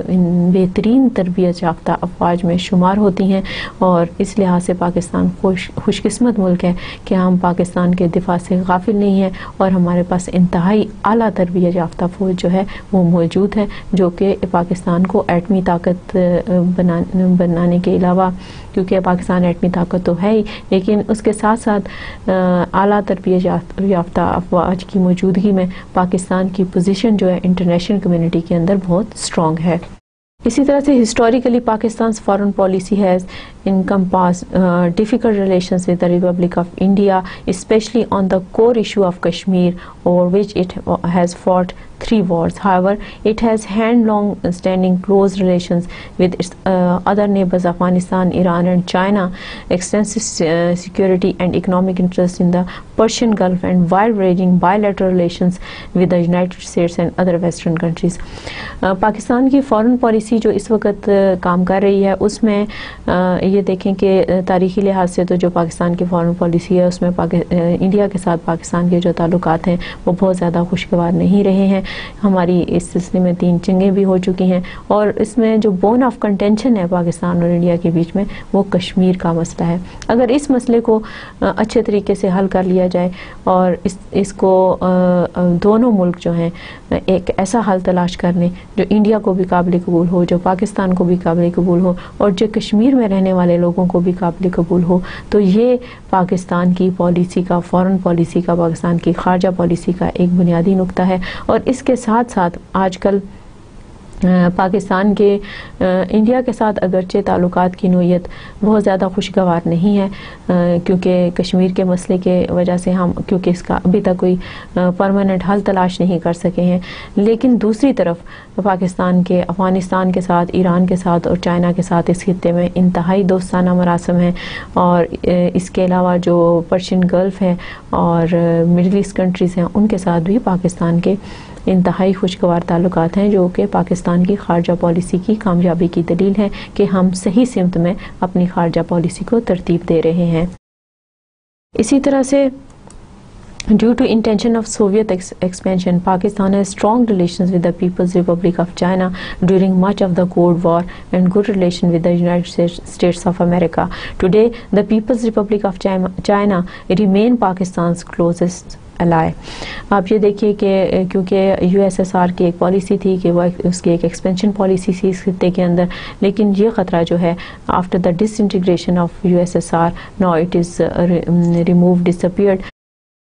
बेहतरीन तरबियत याफ्ता अफवाज में शुमार होती हैं, और इस लिहाज से पाकिस्तान खुश खुशकिस्मत मुल्क है कि हम पाकिस्तान के दिफा से गाफिल नहीं हैं और हमारे पास इंतहाई आला तरबियत याफ्ता फ़ौज जो है वो मौजूद है, जो कि पाकिस्तान को एटमी ताकत बना बनाने के अलावा, क्योंकि पाकिस्तान एटमी ताकत तो है ही, लेकिन उसके साथ साथ आला तरबियत याफ्ता अफवाज की मौजूदगी में पाकिस्तान की पोजीशन जो है इंटरनेशनल कम्युनिटी के अंदर बहुत स्ट्रॉन्ग है. इसी तरह से historically Pakistan foreign policy has encompassed uh, difficult relations with the Republic of India, especially on the core issue of Kashmir, over which it has fought three wars. However, it has hand-long standing close relations with its uh, other neighbors Afghanistan, Iran and China, extensive uh, security and economic interests in the Persian Gulf, and wide-ranging bilateral relations with the United States and other Western countries. uh, Pakistan की foreign policy जो इस वक्त uh, काम कर रही है उसमें uh, ये देखें कि तारीख़ी लिहाज से तो जो पाकिस्तान की फ़ॉरेन पॉलिसी है उसमें इंडिया के साथ पाकिस्तान के जो ताल्लुकात हैं वो बहुत ज़्यादा खुशगवार नहीं रहे हैं. हमारी इस सिलसिले में तीन जंगें भी हो चुकी हैं, और इसमें जो बोन ऑफ कंटेंशन है पाकिस्तान और इंडिया के बीच में वो कश्मीर का मसला है. अगर इस मसले को अच्छे तरीके से हल कर लिया जाए और इस इसको दोनों मुल्क जो हैं एक ऐसा हल तलाश कर लें जो इंडिया को भी काबिल कबूल हो, जो पाकिस्तान को भी काबिल कबूल हो, और जो कश्मीर में रहने वाले लोगों को भी काबिल कबूल हो, तो ये पाकिस्तान की पॉलिसी का, फ़ॉरेन पॉलिसी का, पाकिस्तान की खारजा पॉलिसी का एक बुनियादी नुक्ता है. और इसके साथ साथ आजकल पाकिस्तान के इंडिया के साथ अगरचे ताल्लुकात की नोयत बहुत ज़्यादा खुशगवार नहीं है, क्योंकि कश्मीर के मसले के वजह से हम क्योंकि इसका अभी तक कोई परमानेंट हल तलाश नहीं कर सके हैं. लेकिन दूसरी तरफ पाकिस्तान के अफ़गानिस्तान के साथ, ईरान के साथ और चाइना के साथ इस खित्ते में इंतहाई दोस्ताना मरासम हैं, और इसके अलावा जो पर्शियन गल्फ़ है और मिडल ईस्ट कंट्रीज़ हैं उनके साथ भी पाकिस्तान के इंतहाई खुशगवार ताल्लुकात हैं, जो कि पाकिस्तान की खारजा पॉलिसी की कामयाबी की दलील है कि हम सही सिमत में अपनी खारजा पॉलिसी को तरतीब दे रहे हैं. इसी तरह से due to intention of Soviet ex expansion, Pakistan has strong relations with the People's Republic of China during much of the Cold War and good relation with the United States of America. Today, the People's Republic of China, China remain Pakistan's closest ally. आप ये देखिए कि क्योंकि USSR की एक policy थी कि वह उसकी एक एक्सपेंशन पॉलिसी थी इस खित्ते के अंदर, लेकिन ये ख़तरा जो है after the disintegration of USSR now it is remove disappeared.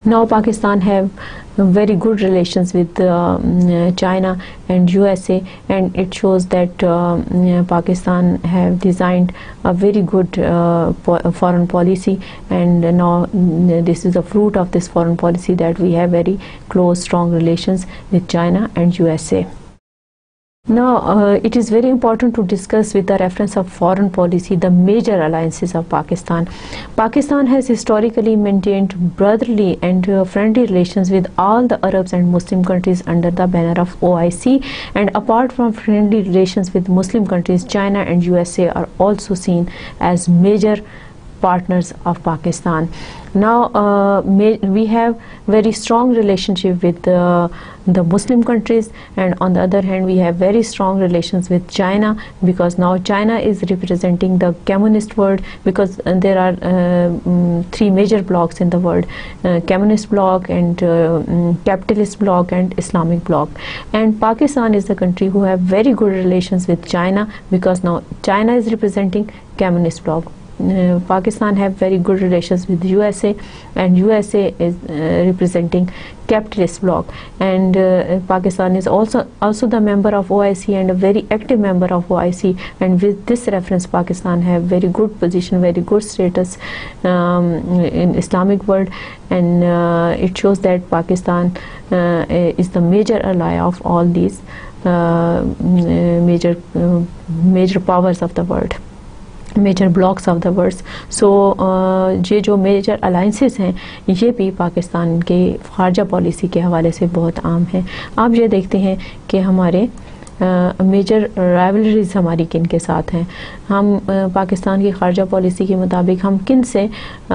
Now Pakistan have very good relations with uh, China and U S A, and it shows that uh, Pakistan have designed a very good uh, po foreign policy, and now uh, this is the fruit of this foreign policy that we have very close, strong relations with China and U S A. Now, uh, it is very important to discuss with the reference of foreign policy the major alliances of Pakistan. Pakistan has historically maintained brotherly and uh, friendly relations with all the Arabs and Muslim countries under the banner of O I C, and apart from friendly relations with Muslim countries, China and U S A are also seen as major partners of Pakistan. Now uh, we have very strong relationship with uh, the Muslim countries, and on the other hand we have very strong relations with China, because now China is representing the communist world, because uh, there are uh, um, three major blocks in the world: uh, communist bloc and uh, um, capitalist bloc and Islamic bloc. And Pakistan is the country who have very good relations with China, because now China is representing communist bloc. Uh, Pakistan have very good relations with U S A, and U S A is uh, representing capitalist bloc, and uh, Pakistan is also also the member of O I C and a very active member of O I C, and with this reference Pakistan have very good position, very good status um, in Islamic world, and uh, it shows that Pakistan uh, is the major ally of all these uh, major uh, major powers of the world, major blocs of the world. So یہ جو major alliances ہیں یہ بھی پاکستان کے خارجہ policy کے حوالے سے بہت عام ہیں. آپ یہ دیکھتے ہیں کہ ہمارے میجر رائیولریز ہماری کن کے ساتھ ہیں. ہم پاکستان کی خارجہ پالیسی کے مطابق ہم کن سے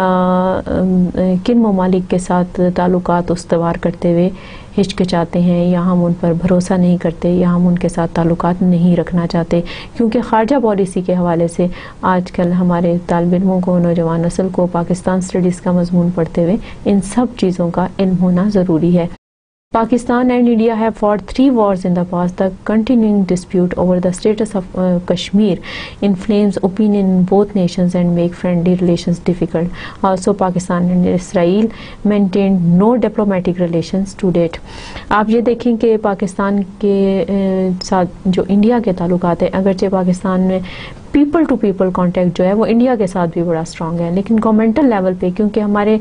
کن ممالک کے ساتھ تعلقات استوار کرتے ہوئے ہچکچاتے ہیں، یا ہم ان پر بھروسہ نہیں کرتے، یا ہم ان کے ساتھ تعلقات نہیں رکھنا چاہتے. کیونکہ خارجہ پالیسی کے حوالے سے آج کل ہمارے طالب علموں کو، نوجوان نسل کو پاکستان اسٹڈیز کا مضمون پڑھتے ہوئے ان سب چیزوں کا علم ہونا ضروری ہے. Pakistan and India have fought three wars in the past. The continuing dispute over the status of uh, Kashmir inflames opinion in both nations and make friendly relations difficult. Also, Pakistan and Israel maintained no diplomatic relations to date. آپ یہ دیکھیں کہ پاکستان کے ساتھ جو India کے تعلقات ہیں، اگرچہ پاکستان میں پیپل ٹو پیپل کانٹیکٹ جو ہے وہ انڈیا کے ساتھ بھی بڑا اسٹرانگ ہے، لیکن گورنمنٹل لیول پہ کیونکہ ہمارے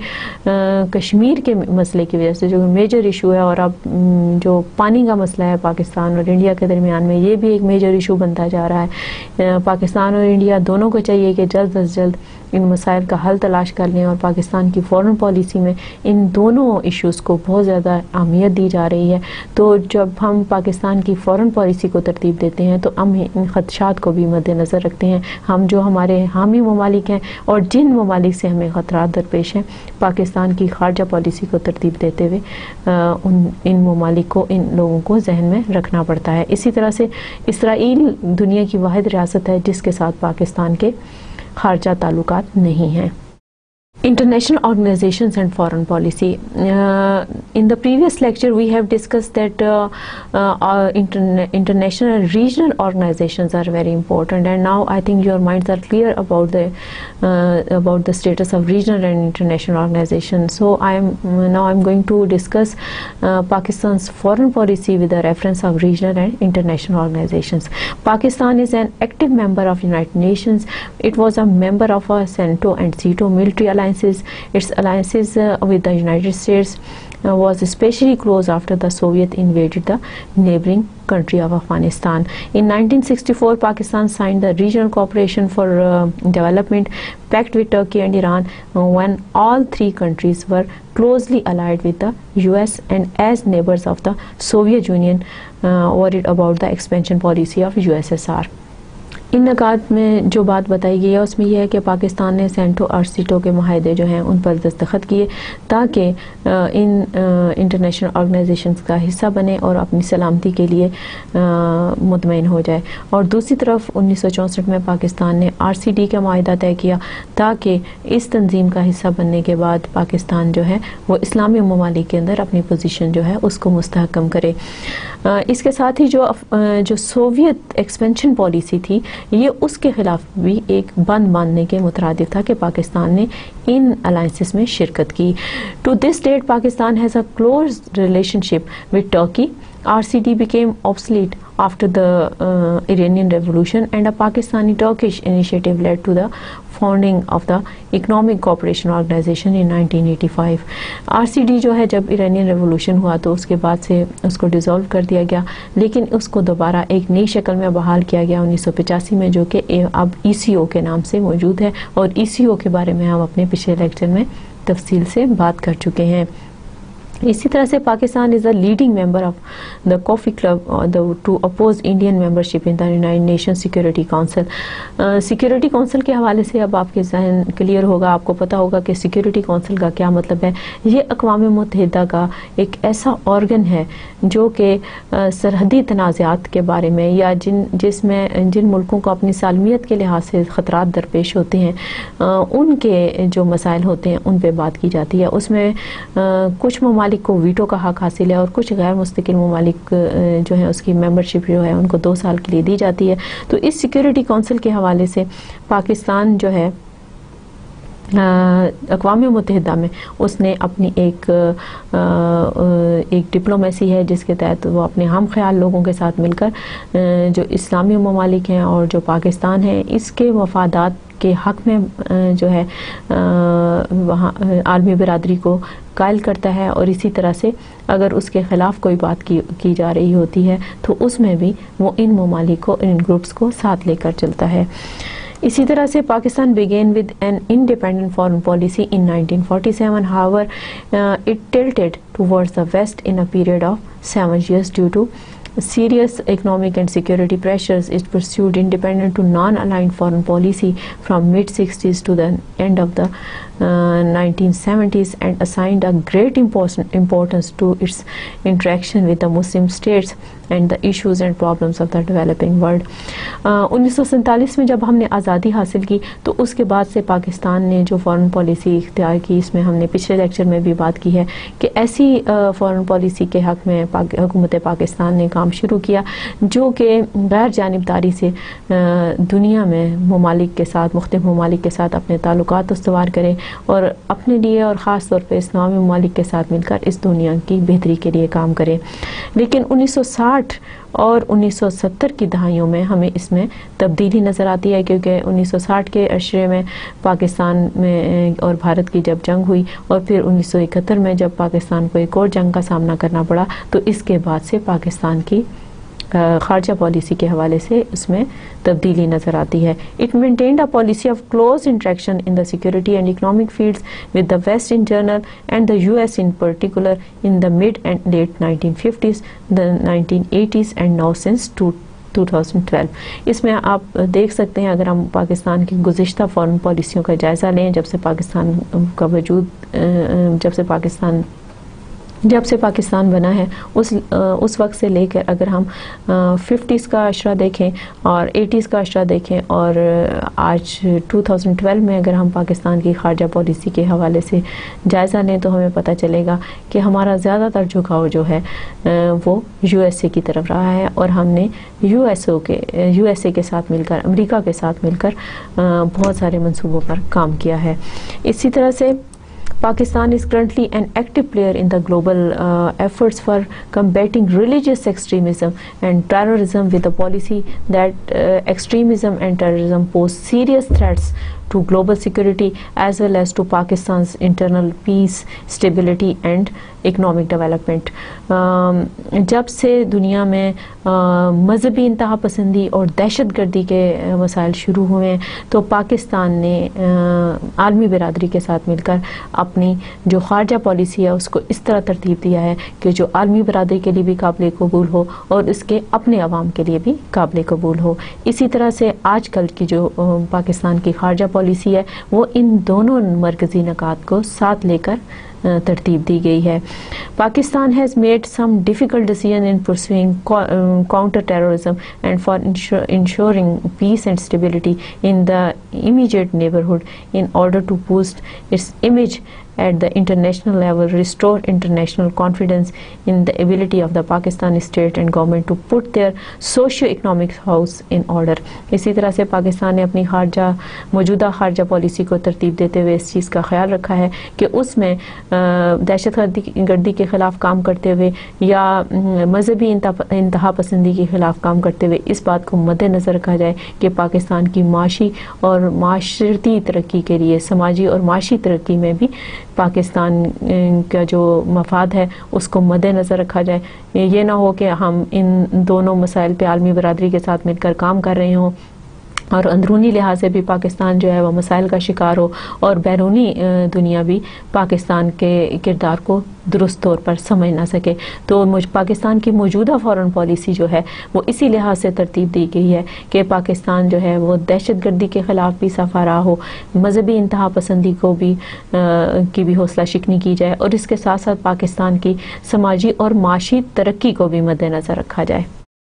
کشمیر کے مسئلے کی وجہ سے جو میجر ایشو ہے، اور اب جو پانی کا مسئلہ ہے پاکستان اور انڈیا کے درمیان میں، یہ بھی ایک میجر ایشو بنتا جا رہا ہے. پاکستان اور انڈیا دونوں کو چاہیے کہ جلد از جلد ان مسائل کا حل تلاش کر لیں، اور پاکستان کی فورن پالیسی میں ان دونوں ایشوز کو بہت زیادہ اہمیت دی جا رہی ہے. تو جب ہم پاکستان کی فورن پالیسی کو ترتیب دیتے ہیں تو ہم ان خدشات کو بھی مد نظر رکھتے ہیں. ہم جو ہمارے حامی ممالک ہیں اور جن ممالک سے ہمیں خطرات درپیش ہیں، پاکستان کی خارجہ پالیسی کو ترتیب دیتے ہوئے ان ان ممالک کو، ان لوگوں کو ذہن میں رکھنا پڑتا ہے. اسی طرح سے اسرائیل دنیا کی واحد ریاست ہے جس کے ساتھ پاکستان کے خارجہ تعلقات نہیں ہیں. International organizations and foreign policy. Uh, in the previous lecture we have discussed that uh, uh, our interna international and regional organizations are very important, and now I think your minds are clear about the uh, about the status of regional and international organizations. So I am now I'm going to discuss uh, Pakistan's foreign policy with the reference of regional and international organizations. Pakistan is an active member of United Nations. It was a member of a CENTO and CETO military alliance. Its alliances uh, with the United States uh, was especially close after the Soviet invaded the neighboring country of Afghanistan. In nineteen sixty-four, Pakistan signed the Regional Cooperation for uh, Development Pact with Turkey and Iran uh, when all three countries were closely allied with the U S and as neighbors of the Soviet Union uh, worried about the expansion policy of U S S R. ان نکات میں جو بات بتائی گئی ہے اس میں یہ ہے کہ پاکستان نے سینٹو اور سیٹو کے معاہدے جو ہیں ان پر دستخط کیے تاکہ ان انٹرنیشنل آرگنائزیشنز کا حصہ بنے اور اپنی سلامتی کے لیے مطمئن ہو جائے. اور دوسری طرف انیس سو چونسٹھ میں پاکستان نے آر سی ڈی کا معاہدہ طے کیا تاکہ اس تنظیم کا حصہ بننے کے بعد پاکستان جو ہے وہ اسلامی ممالک کے اندر اپنی پوزیشن جو ہے اس کو مستحکم کرے. اس کے ساتھ ہی جو جو سوویت ایکسپینشن پالیسی تھی یہ اس کے خلاف بھی ایک بند ماننے کے مترادف تھا کہ پاکستان نے ان الائنسز میں شرکت کی. To this date Pakistan has a close relationship with Turkey. R C D became obsolete after the uh, Iranian Revolution, and a Pakistani-Turkish initiative led to the founding of the Economic Cooperation Organization in nineteen eighty-five. R C D جو ہے جب Iranian revolution ہوا تو اس کے بعد سے اس کو ڈیزولو کر دیا گیا، لیکن اس کو دوبارہ ایک نئی شکل میں بحال کیا گیا انیس سو پچاسی میں، جو کہ اب ای سی او کے نام سے موجود ہے، اور ای سی او کے بارے میں ہم اپنے پچھلے لیکچر میں تفصیل سے بات کر چکے ہیں. اسی طرح سے Pakistan is a leading member of the coffee club to oppose Indian membership in the United Nation Security Council. Security Council کے حوالے سے اب آپ کے ذہن کلیئر ہوگا، آپ کو پتہ ہوگا کہ سیکورٹی کونسل کا کیا مطلب ہے. یہ اقوام متحدہ کا ایک ایسا آرگن ہے جو کہ سرحدی تنازعات کے بارے میں یا جن جس میں جن ملکوں کو اپنی سالمیت کے لحاظ سے خطرات درپیش ہوتے ہیں ان کے جو مسائل ہوتے ہیں ان پہ بات کی جاتی ہے. اس میں کچھ ممالک کو ویٹو کا حق حاصل ہے اور کچھ غیر مستقل ممالک جو ہیں اس کی ممبرشپ جو ہے ان کو دو سال کے لیے دی جاتی ہے. تو اس سیکورٹی کونسل کے حوالے سے پاکستان جو ہے اقوام متحدہ میں اس نے اپنی ایک ایک ڈپلومیسی ہے جس کے تحت وہ اپنے ہم خیال لوگوں کے ساتھ مل کر جو اسلامی ممالک ہیں اور جو پاکستان ہے اس کے مفادات کے حق میں جو ہے وہاں عالمی برادری کو قائل کرتا ہے، اور اسی طرح سے اگر اس کے خلاف کوئی بات کی کی جا رہی ہوتی ہے تو اس میں بھی وہ ان ممالک کو ان گروپس کو ساتھ لے کر چلتا ہے. اسی طرح سے Pakistan began with an independent foreign policy in nineteen forty-seven. However, uh, it tilted towards the west in a period of seven years due to serious economic and security pressures. It pursued independent to non-aligned foreign policy from mid sixties to the end of the uh, nineteen seventies and assigned a great importance to its interaction with the Muslim states and the issues and problems of the developing world. انیس سو سینتالیس میں جب ہم نے آزادی حاصل کی تو اس کے بعد سے پاکستان نے جو فورن پالیسی اختیار کی، اس میں ہم نے پچھلے لیکچر میں بھی بات کی ہے کہ ایسی فورن پالیسی کے حق میں حکومت پاکستان نے کام شروع کیا جو کہ غیر جانبداری سے دنیا میں ممالک کے ساتھ مختلف ممالک کے ساتھ اپنے تعلقات استوار کرے اور اپنے لیے اور خاص طور پہ اسلامی ممالک کے ساتھ مل کر اس دنیا کی بہتری کے لیے کام کرے. لیکن انیس سو ساٹھ اور انیس سو ستر کی دہائیوں میں ہمیں اس میں تبدیلی نظر آتی ہے، کیونکہ انیس سو ساٹھ کے عشرے میں پاکستان میں اور بھارت کی جب جنگ ہوئی اور پھر انیس سو اکہتر میں جب پاکستان کو ایک اور جنگ کا سامنا کرنا پڑا تو اس کے بعد سے پاکستان کی خارجہ پالیسی کے حوالے سے اس میں تبدیلی نظر آتی ہے. It maintained a policy of close interaction in the security and economic fields with the West in general and the U S in particular in the mid and late nineteen fifties, the nineteen eighties and now since two thousand twelve. اس میں آپ دیکھ سکتے ہیں اگر ہم پاکستان کی گزشتہ فورن پالیسیوں کا جائزہ لیں جب سے پاکستان کا وجود جب سے پاکستان جب سے پاکستان بنا ہے اس اس وقت سے لے کر اگر ہم ففٹیز کا اشرہ دیکھیں اور ایٹیز کا اشرہ دیکھیں اور آج ٹو تھاؤزنڈ ٹویلو میں اگر ہم پاکستان کی خارجہ پالیسی کے حوالے سے جائزہ لیں تو ہمیں پتہ چلے گا کہ ہمارا زیادہ تر جھکاؤ جو ہے وہ یو ایس اے کی طرف رہا ہے اور ہم نے یو ایس او کے یو ایس اے کے ساتھ مل کر امریکہ کے ساتھ مل کر بہت سارے منصوبوں پر کام کیا ہے. اسی طرح سے Pakistan is currently an active player in the global uh, efforts for combating religious extremism and terrorism with a policy that uh, extremism and terrorism pose serious threats to global security as well as to Pakistan's internal peace, stability and economic development. جب سے دنیا میں مذہبی انتہا پسندی اور دہشت گردی کے مسائل شروع ہوئے تو پاکستان نے عالمی برادری کے ساتھ مل کر اپنی جو خارجہ پالیسی ہے اس کو اس طرح ترتیب دیا ہے کہ جو عالمی برادری کے لیے بھی قابل قبول ہو اور اس کے اپنے عوام کے لیے بھی قابل قبول ہو. اسی طرح سے آج کل کی جو پاکستان کی خارجہ پالیسی ہے وہ ان دونوں مرکزی نکات کو ساتھ لے کر ترتیب دی گئی ہے. Pakistan has made some difficult decision in pursuing counter terrorism and for ensure, ensuring peace and stability in the immediate neighborhood in order to boost its image at the international level, restore international confidence in the ability of the Pakistani state and government to put their socio-economic house in order. اسی طرح سے پاکستان نے اپنی خارجہ موجودہ خارجہ policy کو ترتیب دیتے ہوئے اس چیز کا خیال رکھا ہے کہ اس میں دہشت گردی گردی کے خلاف کام کرتے ہوئے یا مذہبی انتہا پسندی کے خلاف کام کرتے ہوئے اس بات کو مد نظر رکھا جائے کہ پاکستان کی معاشی اور معاشرتی ترقی کے لیے سماجی اور معاشی ترقی میں بھی پاکستان کا جو مفاد ہے اس کو مد نظر رکھا جائے. یہ نہ ہو کہ ہم ان دونوں مسائل پہ عالمی برادری کے ساتھ مل کر کام کر رہے ہوں اور اندرونی لحاظ سے بھی پاکستان جو ہے وہ مسائل کا شکار ہو اور بیرونی دنیا بھی پاکستان کے کردار کو درست طور پر سمجھ نہ سکے. تو پاکستان کی موجودہ فارن پالیسی جو ہے وہ اسی لحاظ سے ترتیب دی گئی ہے کہ پاکستان جو ہے وہ دہشت گردی کے خلاف بھی صفا راہ ہو, مذہبی انتہا پسندی کو بھی کی بھی حوصلہ شکنی کی جائے اور اس کے ساتھ ساتھ پاکستان کی سماجی اور معاشی ترقی کو بھی مد نظر رکھا جائے.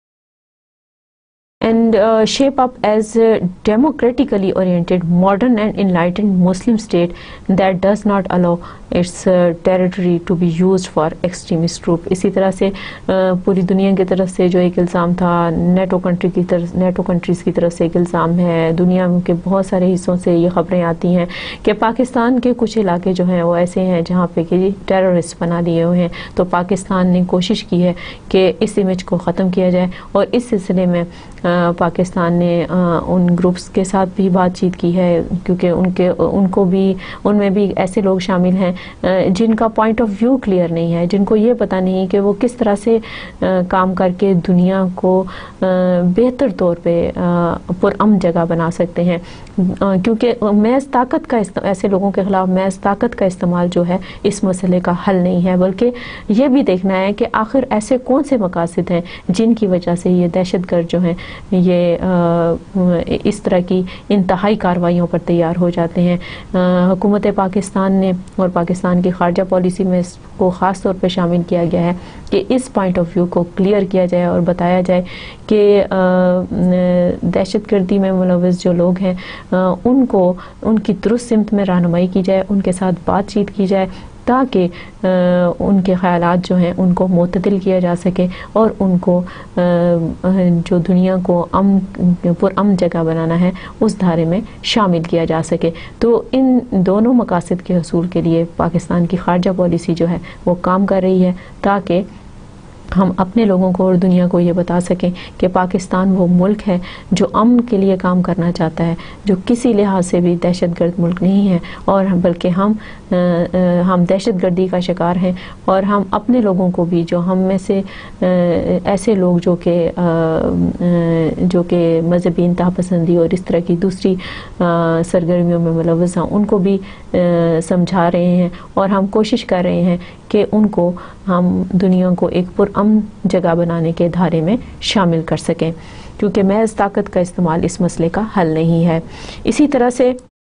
And uh, shape up as a democratically oriented, modern and enlightened Muslim state that does not allow its uh, territory to be used for extremist group. اسی طرح سے پوری دنیا کی طرف سے جو ایک الزام تھا, نیٹو کنٹری کی طرف نیٹو کنٹریز کی طرف سے ایک الزام ہے, دنیا کے بہت سارے حصوں سے یہ خبریں آتی ہیں کہ پاکستان کے کچھ علاقے جو ہیں وہ ایسے ہیں جہاں پہ کہ ٹیررسٹ بنا دیے ہوئے ہیں. تو پاکستان نے کوشش کی ہے کہ اس امیج کو ختم کیا جائے اور اس سلسلے میں پاکستان نے ان گروپس کے ساتھ بھی بات چیت کی ہے کیونکہ ان کے ان کو بھی ان میں بھی ایسے لوگ شامل ہیں جن کا پوائنٹ آف ویو کلیئر نہیں ہے, جن کو یہ پتہ نہیں کہ وہ کس طرح سے کام کر کے دنیا کو بہتر طور پہ پرامن جگہ بنا سکتے ہیں. کیونکہ محض طاقت کا ایسے لوگوں کے خلاف محض طاقت کا استعمال جو ہے اس مسئلے کا حل نہیں ہے, بلکہ یہ بھی دیکھنا ہے کہ آخر ایسے کون سے مقاصد ہیں جن کی وجہ سے یہ دہشت گرد جو ہیں یہ اس طرح کی انتہائی کارروائیوں پر تیار ہو جاتے ہیں. حکومت پاکستان نے اور پاکستان کی خارجہ پالیسی میں اس کو خاص طور پہ شامل کیا گیا ہے کہ اس پوائنٹ آف ویو کو کلیئر کیا جائے اور بتایا جائے کہ دہشت گردی میں ملوث جو لوگ ہیں ان کو ان کی درست سمت میں رہنمائی کی جائے, ان کے ساتھ بات چیت کی جائے تاکہ ان کے خیالات جو ہیں ان کو معتدل کیا جا سکے اور ان کو جو دنیا کو امن پرامن جگہ بنانا ہے اس دھارے میں شامل کیا جا سکے. تو ان دونوں مقاصد کے حصول کے لیے پاکستان کی خارجہ پالیسی جو ہے وہ کام کر رہی ہے تاکہ ہم اپنے لوگوں کو اور دنیا کو یہ بتا سکیں کہ پاکستان وہ ملک ہے جو امن کے لیے کام کرنا چاہتا ہے, جو کسی لحاظ سے بھی دہشت گرد ملک نہیں ہے, اور بلکہ ہم ہم دہشت گردی کا شکار ہیں اور ہم اپنے لوگوں کو بھی جو ہم میں سے ایسے لوگ جو کہ جو کہ مذہبی انتہا پسندی اور اس طرح کی دوسری سرگرمیوں میں ملوث ہیں ان کو بھی سمجھا رہے ہیں اور ہم کوشش کر رہے ہیں کہ ان کو ہم دنیا کو ایک پرامن جگہ بنانے کے دھارے میں شامل کر سکیں, کیونکہ محض طاقت کا استعمال اس مسئلے کا حل نہیں ہے. اسی طرح سے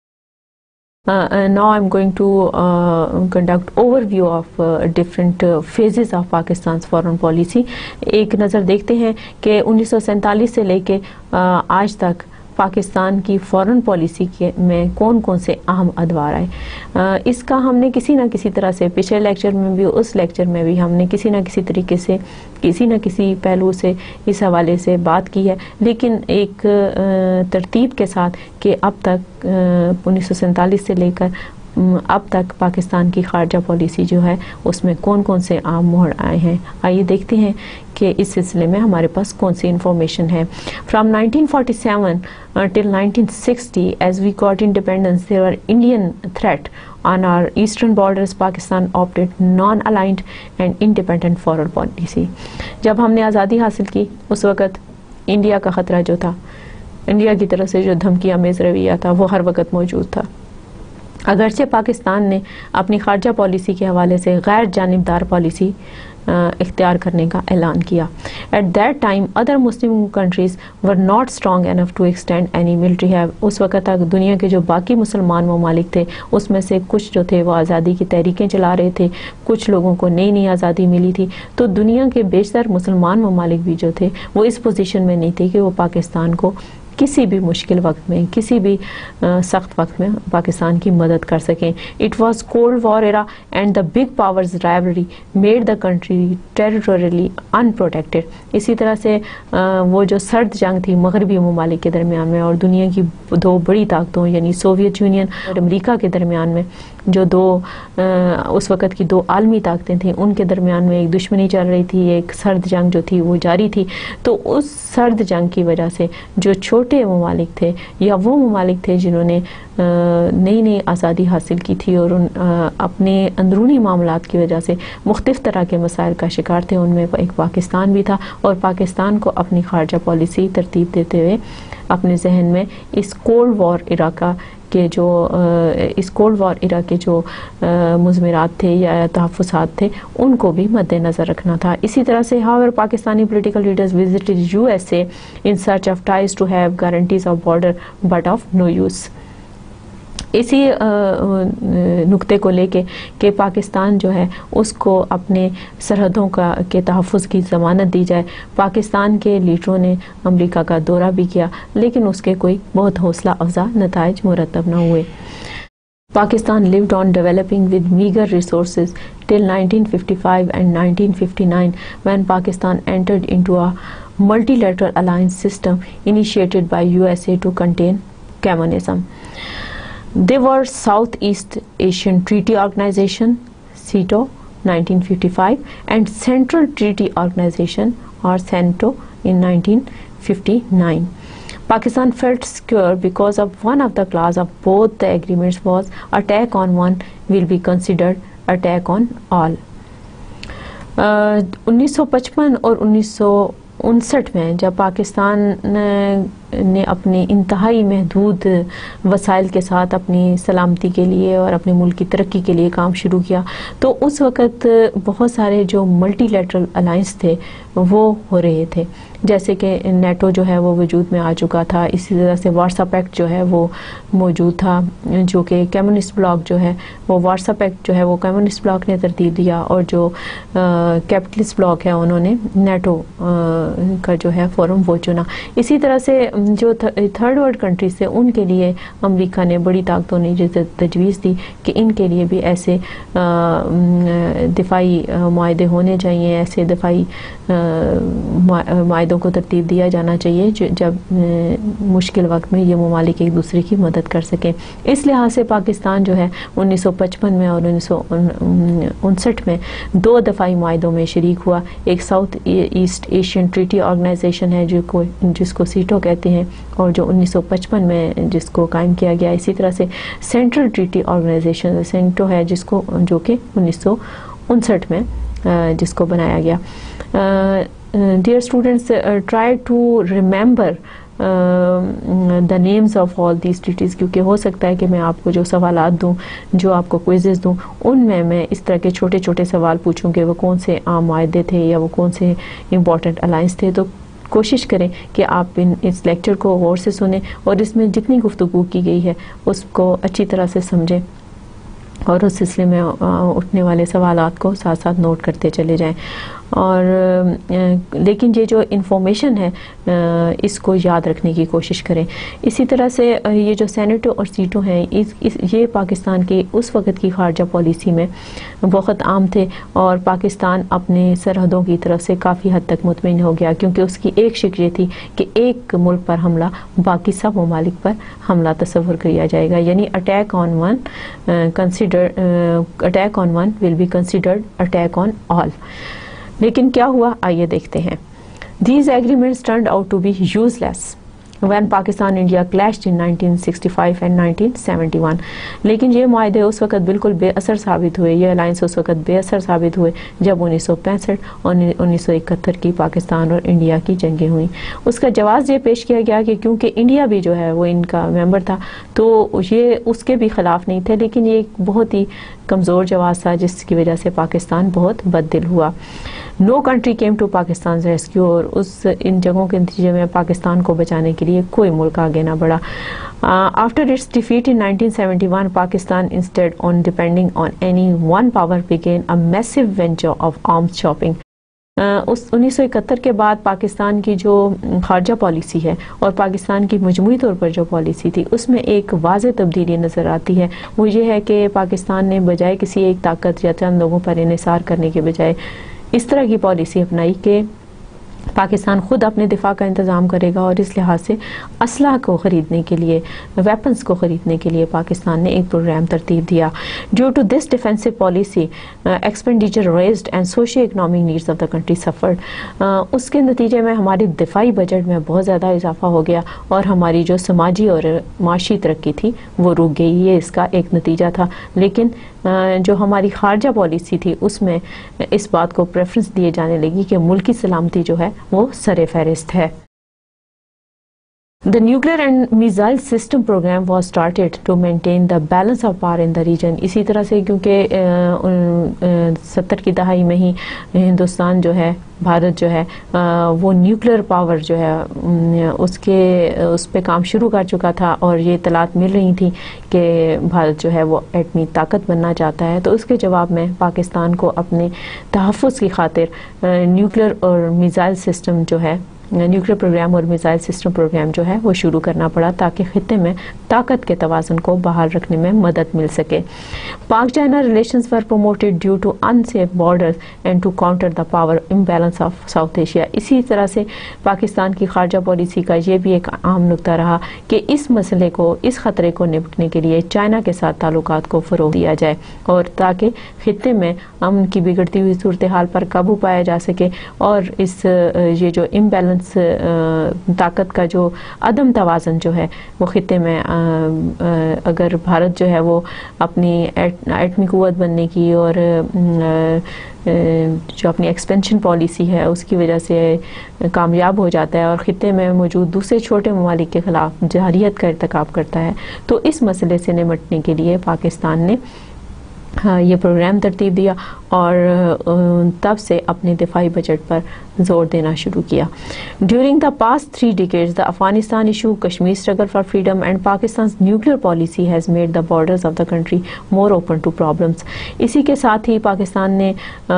Uh, now I'm going to uh, conduct overview of uh, different uh, phases of Pakistan's foreign policy. ایک نظر دیکھتے ہیں کہ انیس سو سینتالیس سے لے کے uh, آج تک پاکستان کی فورن پالیسی کے میں کون کون سے اہم ادوار آئے. اس کا ہم نے کسی نہ کسی طرح سے پچھلے لیکچر میں بھی اس لیکچر میں بھی ہم نے کسی نہ کسی طریقے سے کسی نہ کسی پہلو سے اس حوالے سے بات کی ہے, لیکن ایک ترتیب کے ساتھ کہ اب تک انیس سو سینتالیس سے لے کر اب تک پاکستان کی خارجہ پالیسی جو ہے اس میں کون کون سے اہم موڑ آئے ہیں. آئیے دیکھتے ہیں کہ اس سلسلے میں ہمارے پاس کون سی انفارمیشن ہے. From nineteen forty seven till nineteen sixty, as we got independence, there were Indian threat on our eastern borders. Pakistan opted non-aligned and independent foreign policy. جب ہم نے آزادی حاصل کی اس وقت انڈیا کا خطرہ جو تھا, انڈیا کی طرف سے جو دھمکی آمیز رویہ تھا وہ ہر وقت موجود تھا. اگرچہ پاکستان نے اپنی خارجہ پالیسی کے حوالے سے غیر جانبدار پالیسی اختیار کرنے کا اعلان کیا. At that time other Muslim countries were not strong enough to extend any military ہیو. اس وقت تک دنیا کے جو باقی مسلمان ممالک تھے اس میں سے کچھ جو تھے وہ آزادی کی تحریکیں چلا رہے تھے, کچھ لوگوں کو نئی نئی آزادی ملی تھی, تو دنیا کے بیشتر مسلمان ممالک بھی جو تھے وہ اس پوزیشن میں نہیں تھے کہ وہ پاکستان کو کسی بھی مشکل وقت میں, کسی بھی سخت وقت میں پاکستان کی مدد کر سکیں. It was cold war era and the big powers rivalry made the country territorially unprotected. اسی طرح سے وہ جو سرد جنگ تھی مغربی ممالک کے درمیان میں اور دنیا کی دو بڑی طاقتوں یعنی سوویت یونین اور امریکہ کے درمیان میں, جو دو اس وقت کی دو عالمی طاقتیں تھیں, ان کے درمیان میں ایک دشمنی چل رہی تھی, ایک سرد جنگ جو تھی وہ جاری تھی. تو اس سرد جنگ کی وجہ سے جو چھوٹے ممالک تھے یا وہ ممالک تھے جنہوں نے نئی نئی آزادی حاصل کی تھی اور ان اپنے اندرونی معاملات کی وجہ سے مختلف طرح کے مسائل کا شکار تھے, ان میں ایک پاکستان بھی تھا. اور پاکستان کو اپنی خارجہ پالیسی ترتیب دیتے ہوئے اپنے ذہن میں اس کولڈ وار ایرا کا کہ جو اس کولڈ وار ایرا کے جو مضمرات تھے یا تحفظات تھے ان کو بھی مد نظر رکھنا تھا. اسی طرح سے how Pakistani political leaders visited U S A in search of ties to have guarantees of border but of no use. اسی نقطے کو لے کے کہ پاکستان جو ہے اس کو اپنے سرحدوں کا کے تحفظ کی ضمانت دی جائے, پاکستان کے لیڈروں نے امریکہ کا دورہ بھی کیا لیکن اس کے کوئی بہت حوصلہ افزا نتائج مرتب نہ ہوئے. Pakistan lived on developing with meager resources till nineteen fifty-five and nineteen fifty-nine when Pakistan entered into a multilateral alliance system initiated by U S A to contain communism. They were Southeast Asian Treaty Organization (SEATO) nineteen fifty-five and Central Treaty Organization or CENTO in nineteen fifty-nine. Pakistan felt secure because of one of the clause of both the agreements was attack on one will be considered attack on all. انیس سو پچپن اور انیس سو انسٹھ میں جب پاکستان نے اپنی انتہائی محدود وسائل کے ساتھ اپنی سلامتی کے لیے اور اپنے ملک کی ترقی کے لیے کام شروع کیا تو اس وقت بہت سارے جو ملٹی لیٹرل الائنس تھے وہ ہو رہے تھے, جیسے کہ نیٹو جو ہے وہ وجود میں آ چکا تھا, اسی طرح سے وارسا پیکٹ جو ہے وہ موجود تھا جو کہ کمیونسٹ بلاک جو ہے وہ وارسا پیکٹ جو ہے وہ کمیونسٹ بلاک نے ترتیب دیا اور جو کیپٹلسٹ بلاک ہے انہوں نے نیٹو کا جو ہے فورم وہ چنا. اسی طرح سے جو تھرڈ ورلڈ کنٹریز تھے ان کے لیے امریکہ نے بڑی طاقتوں نے جو تجویز دی کہ ان کے لیے بھی ایسے دفاعی معاہدے ہونے چاہیے, ایسے دفاعی معاہدوں کو ترتیب دیا جانا چاہیے جب مشکل وقت میں یہ ممالک ایک دوسرے کی مدد کر سکیں. اس لحاظ سے پاکستان جو ہے انیس سو پچپن میں اور انیس سو انسٹھ میں دو دفاعی معاہدوں میں شریک ہوا. ایک South East Asian Treaty Organization ہے جو کو جس کو سیٹو کہتے ہیں اور جو انیس سو پچپن میں جس کو قائم کیا گیا. اسی طرح سے سینٹرل ٹریٹی آرگنائزیشن سینٹو ہے جس کو جو کہ انیس سو انسٹھ میں جس کو بنایا گیا. Dear students, try to remember the names of all these treaties, کیونکہ ہو سکتا ہے کہ میں آپ کو جو سوالات دوں, جو آپ کو کوئزز دوں, ان میں میں اس طرح کے چھوٹے چھوٹے سوال پوچھوں کہ وہ کون سے عام معاہدے تھے یا وہ کون سے امپورٹنٹ الائنس تھے. تو کوشش کریں کہ آپ ان اس لیکچر کو غور سے سنیں اور اس میں جتنی گفتگو کی گئی ہے اس کو اچھی طرح سے سمجھیں اور اس سلسلے میں اٹھنے والے سوالات کو ساتھ ساتھ نوٹ کرتے چلے جائیں. اور لیکن یہ جو انفارمیشن ہے اس کو یاد رکھنے کی کوشش کریں. اسی طرح سے یہ جو سینیٹو اور سیٹو ہیں اس, اس یہ پاکستان کی اس وقت کی خارجہ پالیسی میں بہت عام تھے اور پاکستان اپنے سرحدوں کی طرف سے کافی حد تک مطمئن ہو گیا کیونکہ اس کی ایک شک یہ تھی کہ ایک ملک پر حملہ باقی سب ممالک پر حملہ تصور کیا جائے گا, یعنی attack on one consider attack on one will be considered attack on all. لیکن کیا ہوا آئیے دیکھتے ہیں. These agreements turned out to be useless. when Pakistan India clashed in nineteen sixty-five and nineteen seventy-one. لیکن یہ معاہدے اس وقت بالکل بے اثر ثابت ہوئے، یہ الائنس اس وقت بے اثر ثابت ہوئے جب انیس سو پینسٹھ اور انیس سو اکہتر کی پاکستان اور انڈیا کی جنگیں ہوئیں۔ اس کا جواز یہ پیش کیا گیا کہ کیونکہ انڈیا بھی جو ہے وہ ان کا ممبر تھا تو یہ اس کے بھی خلاف نہیں تھے، لیکن یہ ایک بہت ہی کمزور جواز تھا جس کی وجہ سے پاکستان بہت بد دل ہوا۔ No country came to Pakistan rescue, اور اس ان جگہوں کے نتیجے میں پاکستان کو بچانے کے لیے کوئی ملک آگے نہ بڑھا۔ After its defeat in nineteen seventy one Pakistan instead on depending on any one power begin a massive venture of arms shopping. اس انیس سو اکہتر کے بعد پاکستان کی جو خارجہ پالیسی ہے اور پاکستان کی مجموعی طور پر جو پالیسی تھی اس میں ایک واضح تبدیلی نظر آتی ہے، وہ یہ ہے کہ پاکستان نے بجائے کسی ایک طاقت یا چند لوگوں پر انحصار کرنے کے بجائے اس طرح کی پالیسی اپنائی کہ پاکستان خود اپنے دفاع کا انتظام کرے گا، اور اس لحاظ سے اسلحہ کو خریدنے کے لیے، ویپنز کو خریدنے کے لیے پاکستان نے ایک پروگرام ترتیب دیا۔ Due to this defensive policy expenditure raised and social economic needs of the country suffered. اس کے نتیجے میں ہماری دفاعی بجٹ میں بہت زیادہ اضافہ ہو گیا اور ہماری جو سماجی اور معاشی ترقی تھی وہ رک گئی، یہ اس کا ایک نتیجہ تھا۔ لیکن جو ہماری خارجہ پالیسی تھی اس میں اس بات کو پریفرنس دیے جانے لگی کہ ملکی سلامتی جو ہے وہ سر فہرست ہے۔ The nuclear and missile system program was started to maintain the balance of power in the region۔ اسی طرح سے کیونکہ ستر کی دہائی میں ہی ہندوستان جو ہے، بھارت جو ہے وہ نیوکلیر پاور جو ہے اس کے اس پہ کام شروع کر چکا تھا، اور یہ اطلاعات مل رہی تھیں کہ بھارت جو ہے وہ ایٹمی طاقت بننا چاہتا ہے، تو اس کے جواب میں پاکستان کو اپنے تحفظ کی خاطر نیوکلیر اور میزائل سسٹم جو ہے، نیوکلیر پروگرام اور میزائل سسٹم پروگرام جو ہے وہ شروع کرنا پڑا تاکہ خطے میں طاقت کے توازن کو بحال رکھنے میں مدد مل سکے۔ Pak China relations were promoted due to unsafe borders and to counter the power imbalance of South Asia. اسی طرح سے پاکستان کی خارجہ پالیسی کا یہ بھی ایک اہم نکتہ رہا کہ اس مسئلے کو، اس خطرے کو نپٹنے کے لیے چائنا کے ساتھ تعلقات کو فروغ دیا جائے، اور تاکہ خطے میں امن کی بگڑتی ہوئی صورتحال پر قابو پایا جا سکے، اور اس یہ جو امبیلنس طاقت کا جو عدم توازن جو ہے وہ خطے میں، اگر بھارت جو ہے وہ اپنی ایٹمی قوت بننے کی اور جو اپنی ایکسپینشن پالیسی ہے اس کی وجہ سے کامیاب ہو جاتا ہے اور خطے میں موجود دوسرے چھوٹے ممالک کے خلاف جارحیت کا ارتکاب کرتا ہے، تو اس مسئلے سے نمٹنے کے لیے پاکستان نے ہاں یہ پروگرام ترتیب دیا اور تب سے اپنے دفاعی بجٹ پر زور دینا شروع کیا۔ During the past three decades the Afghanistan issue, Kashmir struggle for freedom and Pakistan's nuclear policy has made the borders of the country more open to problems. اسی کے ساتھ ہی پاکستان نے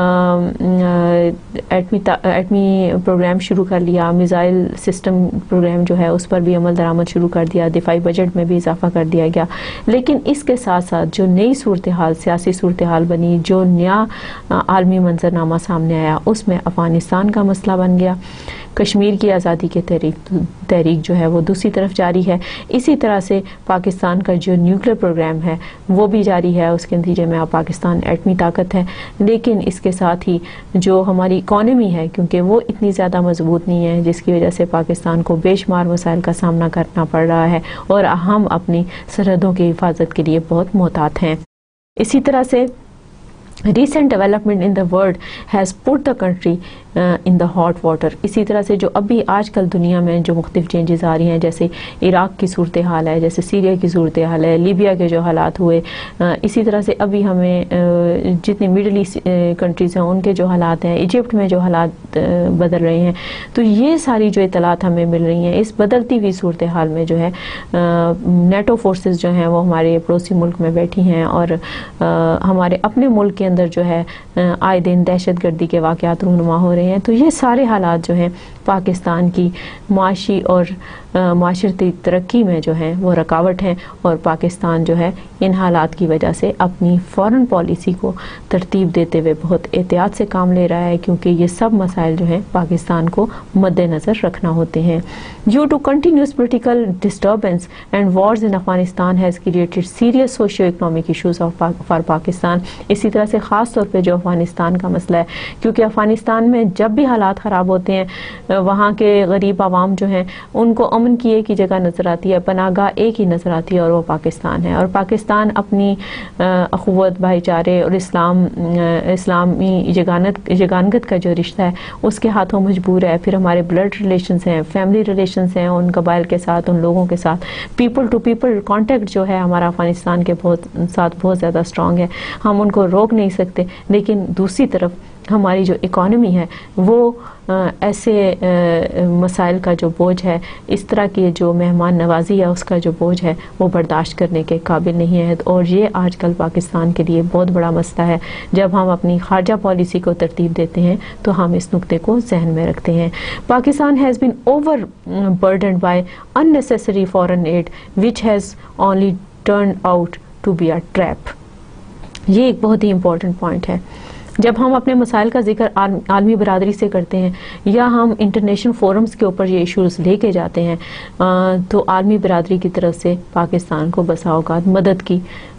ایٹمی ایٹمی پروگرام شروع کر لیا، میزائل سسٹم پروگرام جو ہے اس پر بھی عمل درآمد شروع کر دیا، دفاعی بجٹ میں بھی اضافہ کر دیا گیا۔ لیکن اس کے ساتھ ساتھ جو نئی صورتحال، سیاسی صورتحال بنی، جو نیا عالمی منظرنامہ سامنے آیا، اس میں افغانستان کا مسئلہ بن گیا، کشمیر کی آزادی کی تحریک تحریک جو ہے وہ دوسری طرف جاری ہے، اسی طرح سے پاکستان کا جو نیوکلیر پروگرام ہے وہ بھی جاری ہے، اس کے نتیجے میں اب پاکستان ایٹمی طاقت ہے۔ لیکن اس کے ساتھ ہی جو ہماری اکانومی ہے، کیونکہ وہ اتنی زیادہ مضبوط نہیں ہے، جس کی وجہ سے پاکستان کو بے شمار مسائل کا سامنا کرنا پڑ رہا ہے، اور ہم اپنی سرحدوں کی حفاظت کے لیے بہت محتاط ہیں۔ اسی طرح سے recent development in the world has put the country in the hot water. اسی طرح سے جو ابھی آج کل دنیا میں جو مختلف چینجز آ رہی ہیں، جیسے عراق کی صورتحال ہے، جیسے سیریا کی صورتحال ہے، لیبیا کے جو حالات ہوئے، اسی طرح سے ابھی ہمیں جتنی مڈل ایسٹ کنٹریز ہیں ان کے جو حالات ہیں، ایجپٹ میں جو حالات بدل رہے ہیں، تو یہ ساری جو اطلاعات ہمیں مل رہی ہیں، اس بدلتی ہوئی صورتحال میں جو ہے نیٹو فورسز جو ہیں وہ ہمارے پڑوسی ملک میں بیٹھی ہیں، اور ہمارے اپنے ملک کے اندر جو ہے آئے دن دہشت گردی کے واقعات رونما ہو رہے ہیں۔ تو یہ سارے حالات جو ہیں پاکستان کی معاشی اور معاشرتی ترقی میں جو ہیں وہ رکاوٹ ہیں، اور پاکستان جو ہے ان حالات کی وجہ سے اپنی فورن پالیسی کو ترتیب دیتے ہوئے بہت احتیاط سے کام لے رہا ہے، کیونکہ یہ سب مسائل جو ہیں پاکستان کو مد نظر رکھنا ہوتے ہیں۔ Due to continuous political disturbance and wars in Afghanistan has created serious socio economic issues for Pakistan. اسی طرح سے خاص طور پہ جو افغانستان کا مسئلہ ہے، کیونکہ افغانستان میں جب بھی حالات خراب ہوتے ہیں، وہاں کے غریب عوام جو ہیں ان کو امن کی ایک ہی جگہ نظر آتی ہے، پناہ گاہ ایک ہی نظر آتی ہے اور وہ پاکستان ہے. اور پاکستان اپنی اخوت، بھائی چارے اور اسلام اسلامی یگانت یگانگت کا جو رشتہ ہے اس کے ہاتھوں مجبور ہے. پھر ہمارے بلڈ ریلیشنز ہیں، فیملی ریلیشنز ہیں ان قبائل کے ساتھ، ان لوگوں کے ساتھ. پیپل ٹو پیپل کانٹیکٹ جو ہے ہمارا افغانستان کے بہت ساتھ بہت زیادہ اسٹرانگ ہے. ہم ان کو روک نہیں سکتے، لیکن دوسری طرف ہماری جو اکانومی ہے وہ ایسے مسائل کا جو بوجھ ہے، اس طرح کی جو مہمان نوازی ہے اس کا جو بوجھ ہے وہ برداشت کرنے کے قابل نہیں ہے. اور یہ آج کل پاکستان کے لیے بہت بڑا مسئلہ ہے. جب ہم اپنی خارجہ پالیسی کو ترتیب دیتے ہیں تو ہم اس نقطے کو ذہن میں رکھتے ہیں. Pakistan has been overburdened by unnecessary foreign aid which has only turned out to be a trap. یہ ایک بہت ہی امپورٹنٹ پوائنٹ ہے. جب ہم اپنے مسائل کا ذکر عالمی برادری سے کرتے ہیں یا ہم انٹرنیشنل فورمز کے اوپر یہ ایشوز لے کے جاتے ہیں تو عالمی برادری کی طرف سے پاکستان کو بسا اوقات مدد کی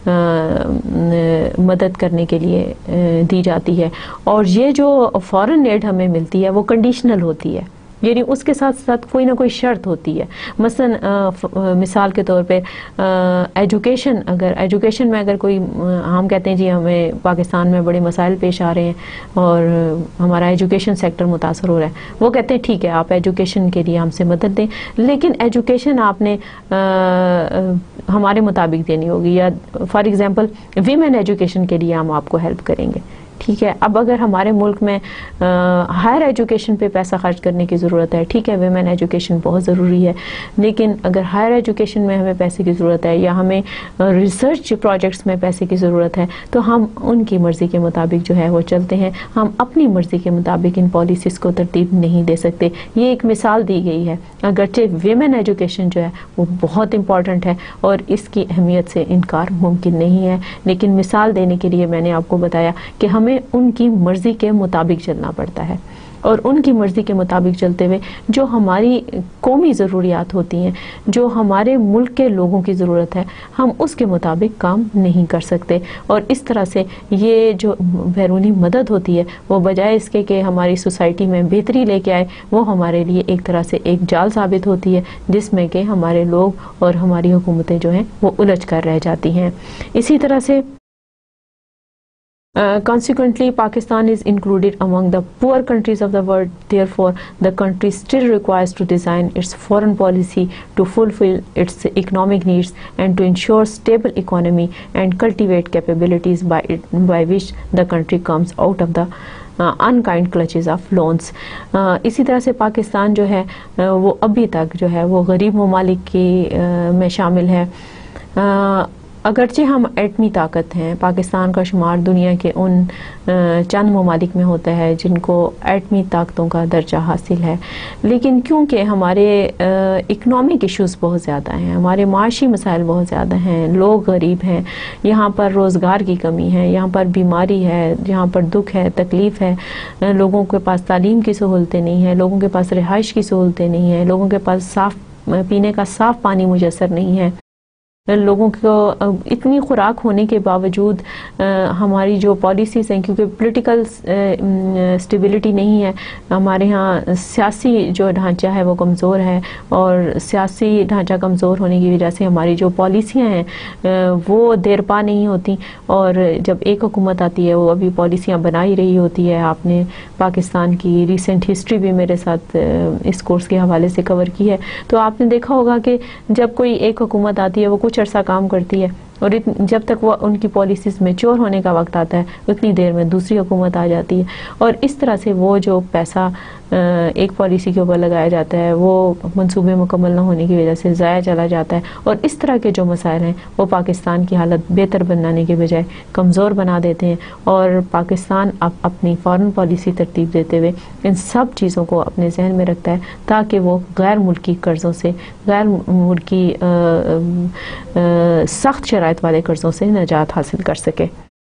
مدد کرنے کے لیے دی جاتی ہے. اور یہ جو فورن ایڈ ہمیں ملتی ہے وہ کنڈیشنل ہوتی ہے، یعنی اس کے ساتھ ساتھ کوئی نہ کوئی شرط ہوتی ہے. مثلا مثال کے طور پہ ایجوکیشن، اگر ایجوکیشن میں اگر کوئی ہم کہتے ہیں جی ہمیں پاکستان میں بڑے مسائل پیش آ رہے ہیں اور ہمارا ایجوکیشن سیکٹر متاثر ہو رہا ہے، وہ کہتے ہیں ٹھیک ہے آپ ایجوکیشن کے لیے ہم سے مدد دیں، لیکن ایجوکیشن آپ نے ہمارے مطابق دینی ہوگی. یا فار ایگزامپل ویمن ایجوکیشن کے لیے ہم آپ کو ہیلپ کریں گے. ٹھیک ہے، اب اگر ہمارے ملک میں ہائر ایجوکیشن پہ پیسہ خرچ کرنے کی ضرورت ہے، ٹھیک ہے ویمن ایجوکیشن بہت ضروری ہے، لیکن اگر ہائر ایجوکیشن میں ہمیں پیسے کی ضرورت ہے یا ہمیں ریسرچ پروجیکٹس میں پیسے کی ضرورت ہے تو ہم ان کی مرضی کے مطابق جو ہے وہ چلتے ہیں. ہم اپنی مرضی کے مطابق ان پالیسیز کو ترتیب نہیں دے سکتے. یہ ایک مثال دی گئی ہے، اگرچہ ویمن ایجوکیشن جو ہے وہ بہت امپورٹنٹ ہے اور اس کی اہمیت سے انکار ممکن نہیں ہے، لیکن مثال دینے کے لیے میں نے آپ کو بتایا کہ ہمیں ان کی مرضی کے مطابق چلنا پڑتا ہے. اور ان کی مرضی کے مطابق چلتے ہوئے جو ہماری قومی ضروریات ہوتی ہیں، جو ہمارے ملک کے لوگوں کی ضرورت ہے، ہم اس کے مطابق کام نہیں کر سکتے. اور اس طرح سے یہ جو بیرونی مدد ہوتی ہے وہ بجائے اس کے کہ ہماری سوسائٹی میں بہتری لے کے آئے، وہ ہمارے لیے ایک طرح سے ایک جال ثابت ہوتی ہے جس میں کہ ہمارے لوگ اور ہماری حکومتیں جو ہیں وہ الجھ کر رہ جاتی ہیں. اسی طرح سے Uh, consequently, Pakistan is included among the poor countries of the world. Therefore, the country still requires to design its foreign policy to fulfill its economic needs and to ensure stable economy and cultivate capabilities by it, by which the country comes out of the unkind clutches of loans. uh, اسی طرح سے پاکستان جو ہے uh, وہ ابھی تک جو ہے وہ غریب ممالک کی uh, میں شامل ہے. uh, اگرچہ ہم ایٹمی طاقت ہیں، پاکستان کا شمار دنیا کے ان چند ممالک میں ہوتا ہے جن کو ایٹمی طاقتوں کا درجہ حاصل ہے، لیکن کیونکہ ہمارے اکنامک ایشوز بہت زیادہ ہیں، ہمارے معاشی مسائل بہت زیادہ ہیں، لوگ غریب ہیں، یہاں پر روزگار کی کمی ہے، یہاں پر بیماری ہے، یہاں پر دکھ ہے، تکلیف ہے، لوگوں کے پاس تعلیم کی سہولتیں نہیں ہیں، لوگوں کے پاس رہائش کی سہولتیں نہیں ہیں، لوگوں کے پاس صاف پینے کا صاف پانی میسر نہیں ہے، لوگوں کو اتنی خوراک ہونے کے باوجود ہماری جو پالیسیز ہیں کیونکہ پولیٹیکل سٹیبلٹی نہیں ہے، ہمارے ہاں سیاسی جو ڈھانچہ ہے وہ کمزور ہے، اور سیاسی ڈھانچہ کمزور ہونے کی وجہ سے ہماری جو پالیسیاں ہیں وہ دیر پا نہیں ہوتی. اور جب ایک حکومت آتی ہے وہ ابھی پالیسیاں بنا ہی رہی ہوتی ہے. آپ نے پاکستان کی ریسنٹ ہسٹری بھی میرے ساتھ اس کورس کے حوالے سے کور کی ہے، تو آپ نے دیکھا ہوگا کہ جب کوئی ایک حکومت آتی ہے وہ کچھ عرصہ کام کرتی ہے اور جب تک وہ ان کی پالیسیز میچور ہونے کا وقت آتا ہے اتنی دیر میں دوسری حکومت آ جاتی ہے، اور اس طرح سے وہ جو پیسہ ایک پالیسی کے اوپر لگایا جاتا ہے وہ منصوبے مکمل نہ ہونے کی وجہ سے ضائع چلا جاتا ہے. اور اس طرح کے جو مسائل ہیں وہ پاکستان کی حالت بہتر بنانے کے بجائے کمزور بنا دیتے ہیں، اور پاکستان اب اپنی فارن پالیسی ترتیب دیتے ہوئے ان سب چیزوں کو اپنے ذہن میں رکھتا ہے تاکہ وہ غیر ملکی قرضوں سے، غیر ملکی سخت شرائط والے قرضوں سے نجات حاصل کر سکے.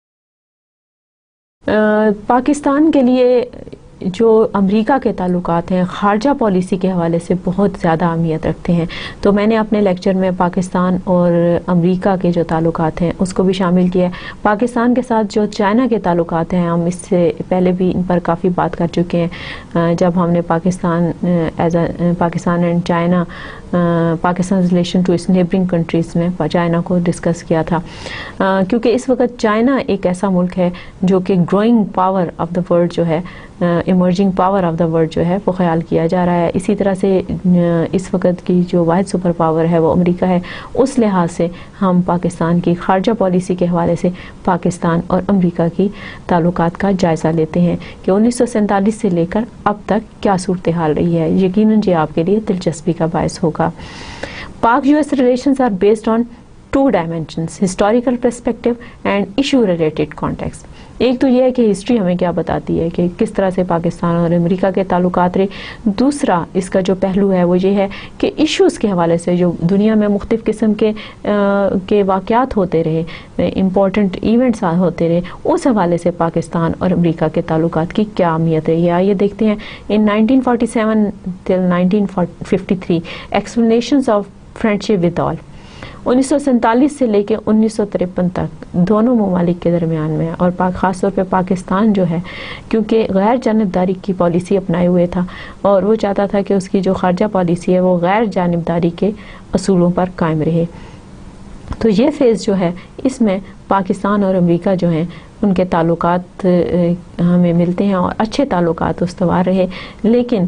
پاکستان کے لیے جو امریکہ کے تعلقات ہیں خارجہ پالیسی کے حوالے سے بہت زیادہ اہمیت رکھتے ہیں، تو میں نے اپنے لیکچر میں پاکستان اور امریکہ کے جو تعلقات ہیں اس کو بھی شامل کیا ہے. پاکستان کے ساتھ جو چائنا کے تعلقات ہیں ہم اس سے پہلے بھی ان پر کافی بات کر چکے ہیں جب ہم نے Pakistan as a Pakistan and China Pakistan relation to its neighbouring countries میں چائنا کو ڈسکس کیا تھا، کیونکہ اس وقت چائنا ایک ایسا ملک ہے جو کہ growing power of the world جو ہے، emerging power of the world جو ہے وہ خیال کیا جا رہا ہے۔ اسی طرح سے اس وقت کی جو واحد سپر پاور ہے وہ امریکہ ہے۔ اس لحاظ سے ہم پاکستان کی خارجہ پالیسی کے حوالے سے پاکستان اور امریکہ کی تعلقات کا جائزہ لیتے ہیں کہ انیس سو سینتالیس سے لے کر اب تک کیا صورتحال رہی ہے۔ یقیناً یہ آپ کے لیے دلچسپی کا باعث ہوگا۔ Pak U S relations are based on two dimensions, historical perspective and issue related context. ایک تو یہ ہے کہ ہسٹری ہمیں کیا بتاتی ہے کہ کس طرح سے پاکستان اور امریکہ کے تعلقات رہے۔ دوسرا اس کا جو پہلو ہے وہ یہ ہے کہ ایشوز کے حوالے سے جو دنیا میں مختلف قسم کے کے واقعات ہوتے رہے، امپورٹنٹ ایونٹس ہوتے رہے، اس حوالے سے پاکستان اور امریکہ کے تعلقات کی کیا اہمیت رہی ہے۔ آئیے دیکھتے ہیں in nineteen forty seven till nineteen fifty three explanations of friendship with all. انیس سو سینتالیس سے لے کے انیس سو ترپن تک دونوں ممالک کے درمیان میں، اور خاص طور پہ پاکستان جو ہے کیونکہ غیر جانبداری کی پالیسی اپنائے ہوئے تھا اور وہ چاہتا تھا کہ اس کی جو خارجہ پالیسی ہے وہ غیر جانبداری کے اصولوں پر قائم رہے، تو یہ فیز جو ہے اس میں پاکستان اور امریکہ جو ہیں ان کے تعلقات ہمیں ملتے ہیں اور اچھے تعلقات استوار رہے، لیکن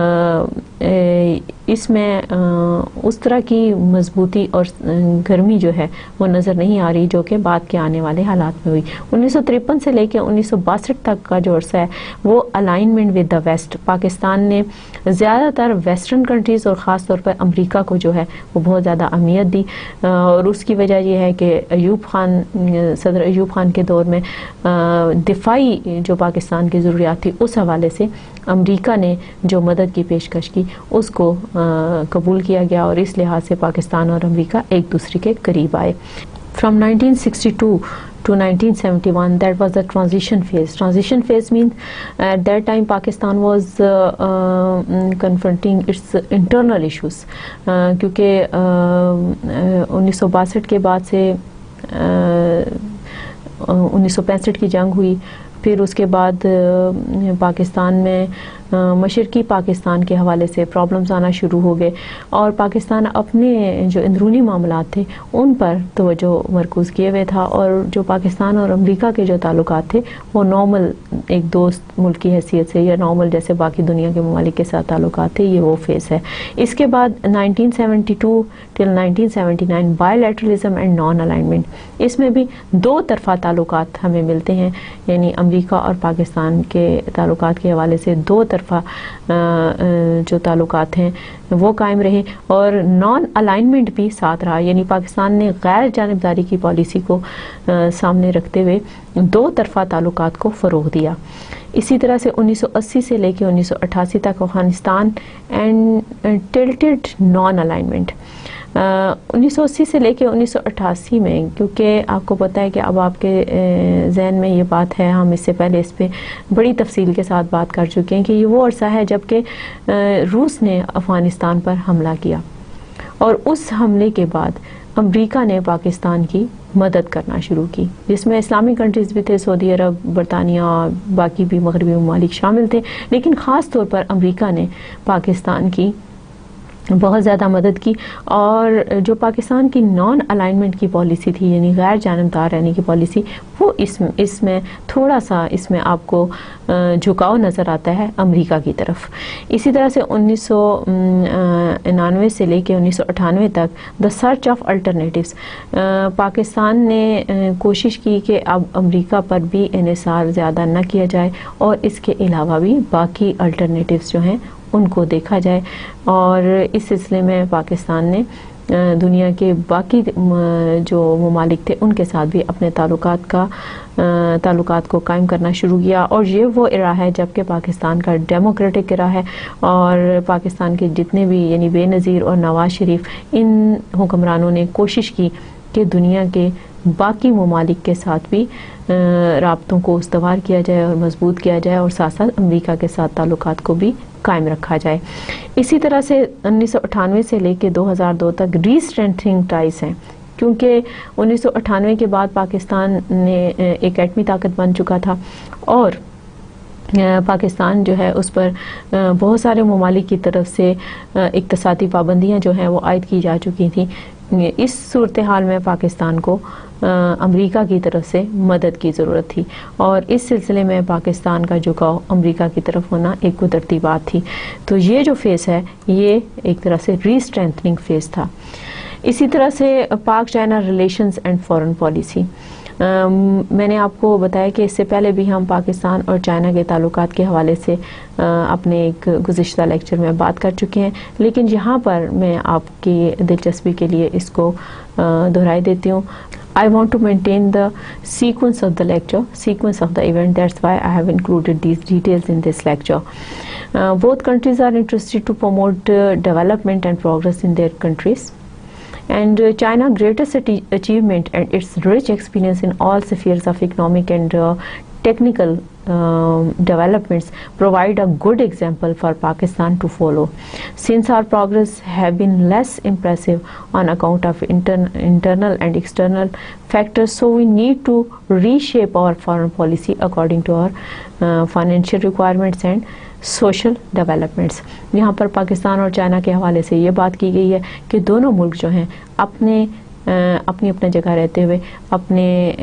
اس میں اس طرح کی مضبوطی اور گرمی جو ہے وہ نظر نہیں آ رہی جو کہ بعد کے آنے والے حالات میں ہوئی۔ انیس سو ترپن سے لے کے انیس سو باسٹھ تک کا جو عرصہ ہے وہ alignment with the west, Pakistan نے زیادہ تر ویسٹرن کنٹریز اور خاص طور پر امریکہ کو جو ہے وہ بہت زیادہ اہمیت دی، اور اس کی وجہ یہ ہے کہ ایوب خان صدر ایوب خان کے دور میں دفاعی جو پاکستان کی ضروریات تھی اس حوالے سے امریکہ نے جو مدد کی پیشکش کی اس کو قبول کیا گیا، اور اس لحاظ سے پاکستان اور امریکہ ایک دوسرے کے قریب آئے۔ From nineteen sixty-two to nineteen seventy-one, that was the transition phase. Transition phase means at that time Pakistan was uh, uh, confronting its internal issues. uh, کیونکہ انیس سو باسٹھ کے بعد سے انیس سو پینسٹھ کی جنگ ہوئی، پھر اس کے بعد پاکستان میں مشرقی پاکستان کے حوالے سے پرابلمز آنا شروع ہو گئے، اور پاکستان اپنے جو اندرونی معاملات تھے ان پر توجہ مرکوز کیے ہوئے تھا، اور جو پاکستان اور امریکہ کے جو تعلقات تھے وہ نارمل ایک دوست ملک کی حیثیت سے یا نارمل جیسے باقی دنیا کے ممالک کے ساتھ تعلقات تھے، یہ وہ فیز ہے۔ اس کے بعد nineteen seventy two till nineteen seventy nine bilateralism and non alignment, اس میں بھی دو طرفہ تعلقات ہمیں ملتے ہیں، یعنی امریکہ اور پاکستان کے تعلقات کے حوالے سے دو طرفہ جو تعلقات ہیں وہ قائم رہے، اور نان الائنمنٹ بھی ساتھ رہا، یعنی پاکستان نے غیر جانبداری کی پالیسی کو سامنے رکھتے ہوئے دو طرفہ تعلقات کو فروغ دیا۔ اسی طرح سے انیس سو اسی سے لے کے انیس سو اٹھاسی تک Afghanistan and tilted non alignment. انیس سو اسی سے لے کے انیس سو اٹھاسی میں، کیونکہ آپ کو پتہ ہے کہ اب آپ کے ذہن میں یہ بات ہے، ہم اس سے پہلے اس پہ بڑی تفصیل کے ساتھ بات کر چکے ہیں کہ یہ وہ عرصہ ہے جب کہ روس نے افغانستان پر حملہ کیا، اور اس حملے کے بعد امریکہ نے پاکستان کی مدد کرنا شروع کی، جس میں اسلامی کنٹریز بھی تھے، سعودی عرب، برطانیہ، باقی بھی مغربی ممالک شامل تھے، لیکن خاص طور پر امریکہ نے پاکستان کی بہت زیادہ مدد کی، اور جو پاکستان کی نان الائنمنٹ کی پالیسی تھی، یعنی غیر جانبدار رہنے کی پالیسی، وہ اس میں اس میں تھوڑا سا اس میں آپ کو جھکاؤ نظر آتا ہے امریکہ کی طرف۔ اسی طرح سے انیس سو انانوے سے لے کے انیس سو اٹھانوے تک the search of alternatives, Pakistan نے کوشش کی کہ اب امریکہ پر بھی انحصار زیادہ نہ کیا جائے، اور اس کے علاوہ بھی باقی الٹرنیٹیوز جو ہیں ان کو دیکھا جائے، اور اس سلسلے میں پاکستان نے دنیا کے باقی جو ممالک تھے ان کے ساتھ بھی اپنے تعلقات کا تعلقات کو قائم کرنا شروع کیا، اور یہ وہ ایرا ہے جب کہ پاکستان کا ڈیموکریٹک ایرا ہے، اور پاکستان کے جتنے بھی یعنی بے نظیر اور نواز شریف ان حکمرانوں نے کوشش کی کہ دنیا کے باقی ممالک کے ساتھ بھی رابطوں کو استوار کیا جائے اور مضبوط کیا جائے، اور ساتھ ساتھ امریکہ کے ساتھ تعلقات کو بھی قائم رکھا جائے۔ اسی طرح سے انیس سو اٹھانوے سے لے کے دو ہزار دو تک ری اسٹرینتھنگ ٹائز ہیں، کیونکہ انیس سو اٹھانوے کے بعد پاکستان نے ایک ایٹمی طاقت بن چکا تھا، اور پاکستان جو ہے اس پر بہت سارے ممالک کی طرف سے اقتصادی پابندیاں جو ہیں وہ عائد کی جا چکی تھیں. اس صورتحال میں پاکستان کو امریکہ کی طرف سے مدد کی ضرورت تھی اور اس سلسلے میں پاکستان کا جھکاؤ امریکہ کی طرف ہونا ایک قدرتی بات تھی. تو یہ جو فیز ہے یہ ایک طرح سے ری اسٹرینتھننگ فیز تھا. اسی طرح سے Pak China relations and foreign policy, میں نے آپ کو بتایا کہ اس سے پہلے بھی ہم پاکستان اور چائنا کے تعلقات کے حوالے سے اپنے ایک گزشتہ لیکچر میں بات کر چکے ہیں، لیکن یہاں پر میں آپ کی دلچسپی کے لیے اس کو دہرائی دیتی ہوں. I want to maintain the sequence of the lecture, sequence of the event. That's why I have included these details in this lecture. Uh, both countries are interested to promote uh, development and progress in their countries. And uh, China's greatest achievement and its rich experience in all spheres of economic and uh, technical uh, developments provide a good example for Pakistan to follow. Since our progress have been less impressive on account of intern internal and external factors, so we need to reshape our foreign policy according to our uh, financial requirements and social developments. یہاں پر پاکستان اور China کے حوالے سے یہ بات کی گئی ہے کہ دونوں ملک جو ہیں اپنے اپنی اپنے جگہ رہتے ہوئے اپنے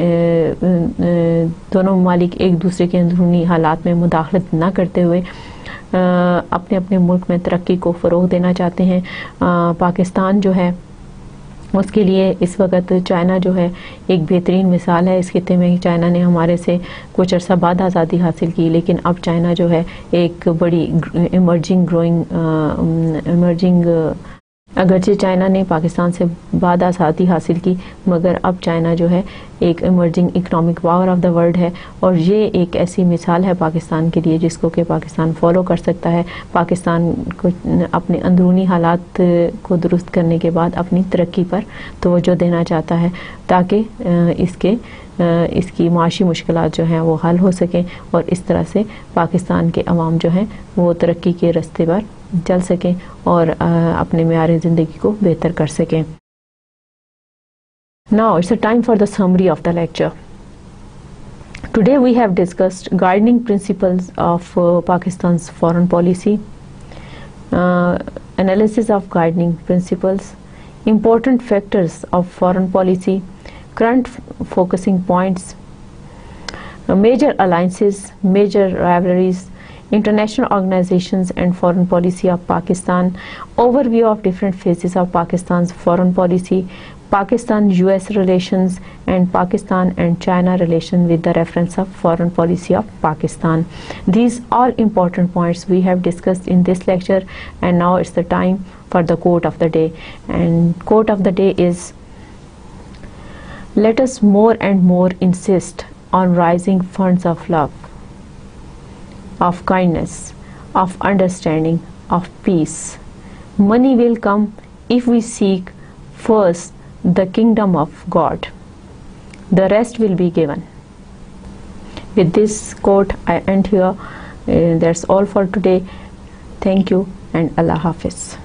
دونوں ممالک ایک دوسرے کے اندرونی حالات میں مداخلت نہ کرتے ہوئے اپنے اپنے ملک میں ترقی کو فروغ دینا چاہتے ہیں. پاکستان جو ہے اس کے لیے اس وقت چائنا جو ہے ایک بہترین مثال ہے. اس خطے میں چائنا نے ہمارے سے کچھ عرصہ بعد آزادی حاصل کی، لیکن اب چائنا جو ہے ایک بڑی ایمرجنگ گروئنگ ایمرجنگ اگرچہ چائنا نے پاکستان سے بعد آزادی حاصل کی مگر اب چائنا جو ہے ایک emerging economic power of the world ہے، اور یہ ایک ایسی مثال ہے پاکستان کے لیے جس کو کہ پاکستان فالو کر سکتا ہے. پاکستان کو اپنے اندرونی حالات کو درست کرنے کے بعد اپنی ترقی پر توجہ دینا چاہتا ہے تاکہ اس کے اس کی معاشی مشکلات جو ہیں وہ حل ہو سکیں اور اس طرح سے پاکستان کے عوام جو ہیں وہ ترقی کے راستے پر چل سکیں اور اپنے معیار زندگی کو بہتر کر سکیں. Now it's a time for the summary of the lecture. Today we have discussed guiding principles of uh, Pakistan's foreign policy, uh, analysis of guiding principles, important factors of foreign policy, current f- focusing points, uh, major alliances, major rivalries, international organizations and foreign policy of Pakistan, overview of different phases of Pakistan's foreign policy, Pakistan-U S relations and Pakistan and China relations with the reference of foreign policy of Pakistan. These all important points we have discussed in this lecture, and now it's the time for the quote of the day. And quote of the day is, "Let us more and more insist on raising funds of love, of kindness, of understanding, of peace. Money will come if we seek first the kingdom of God. The rest will be given." With this quote I end here. Uh, that's all for today. Thank you and Allah Hafiz.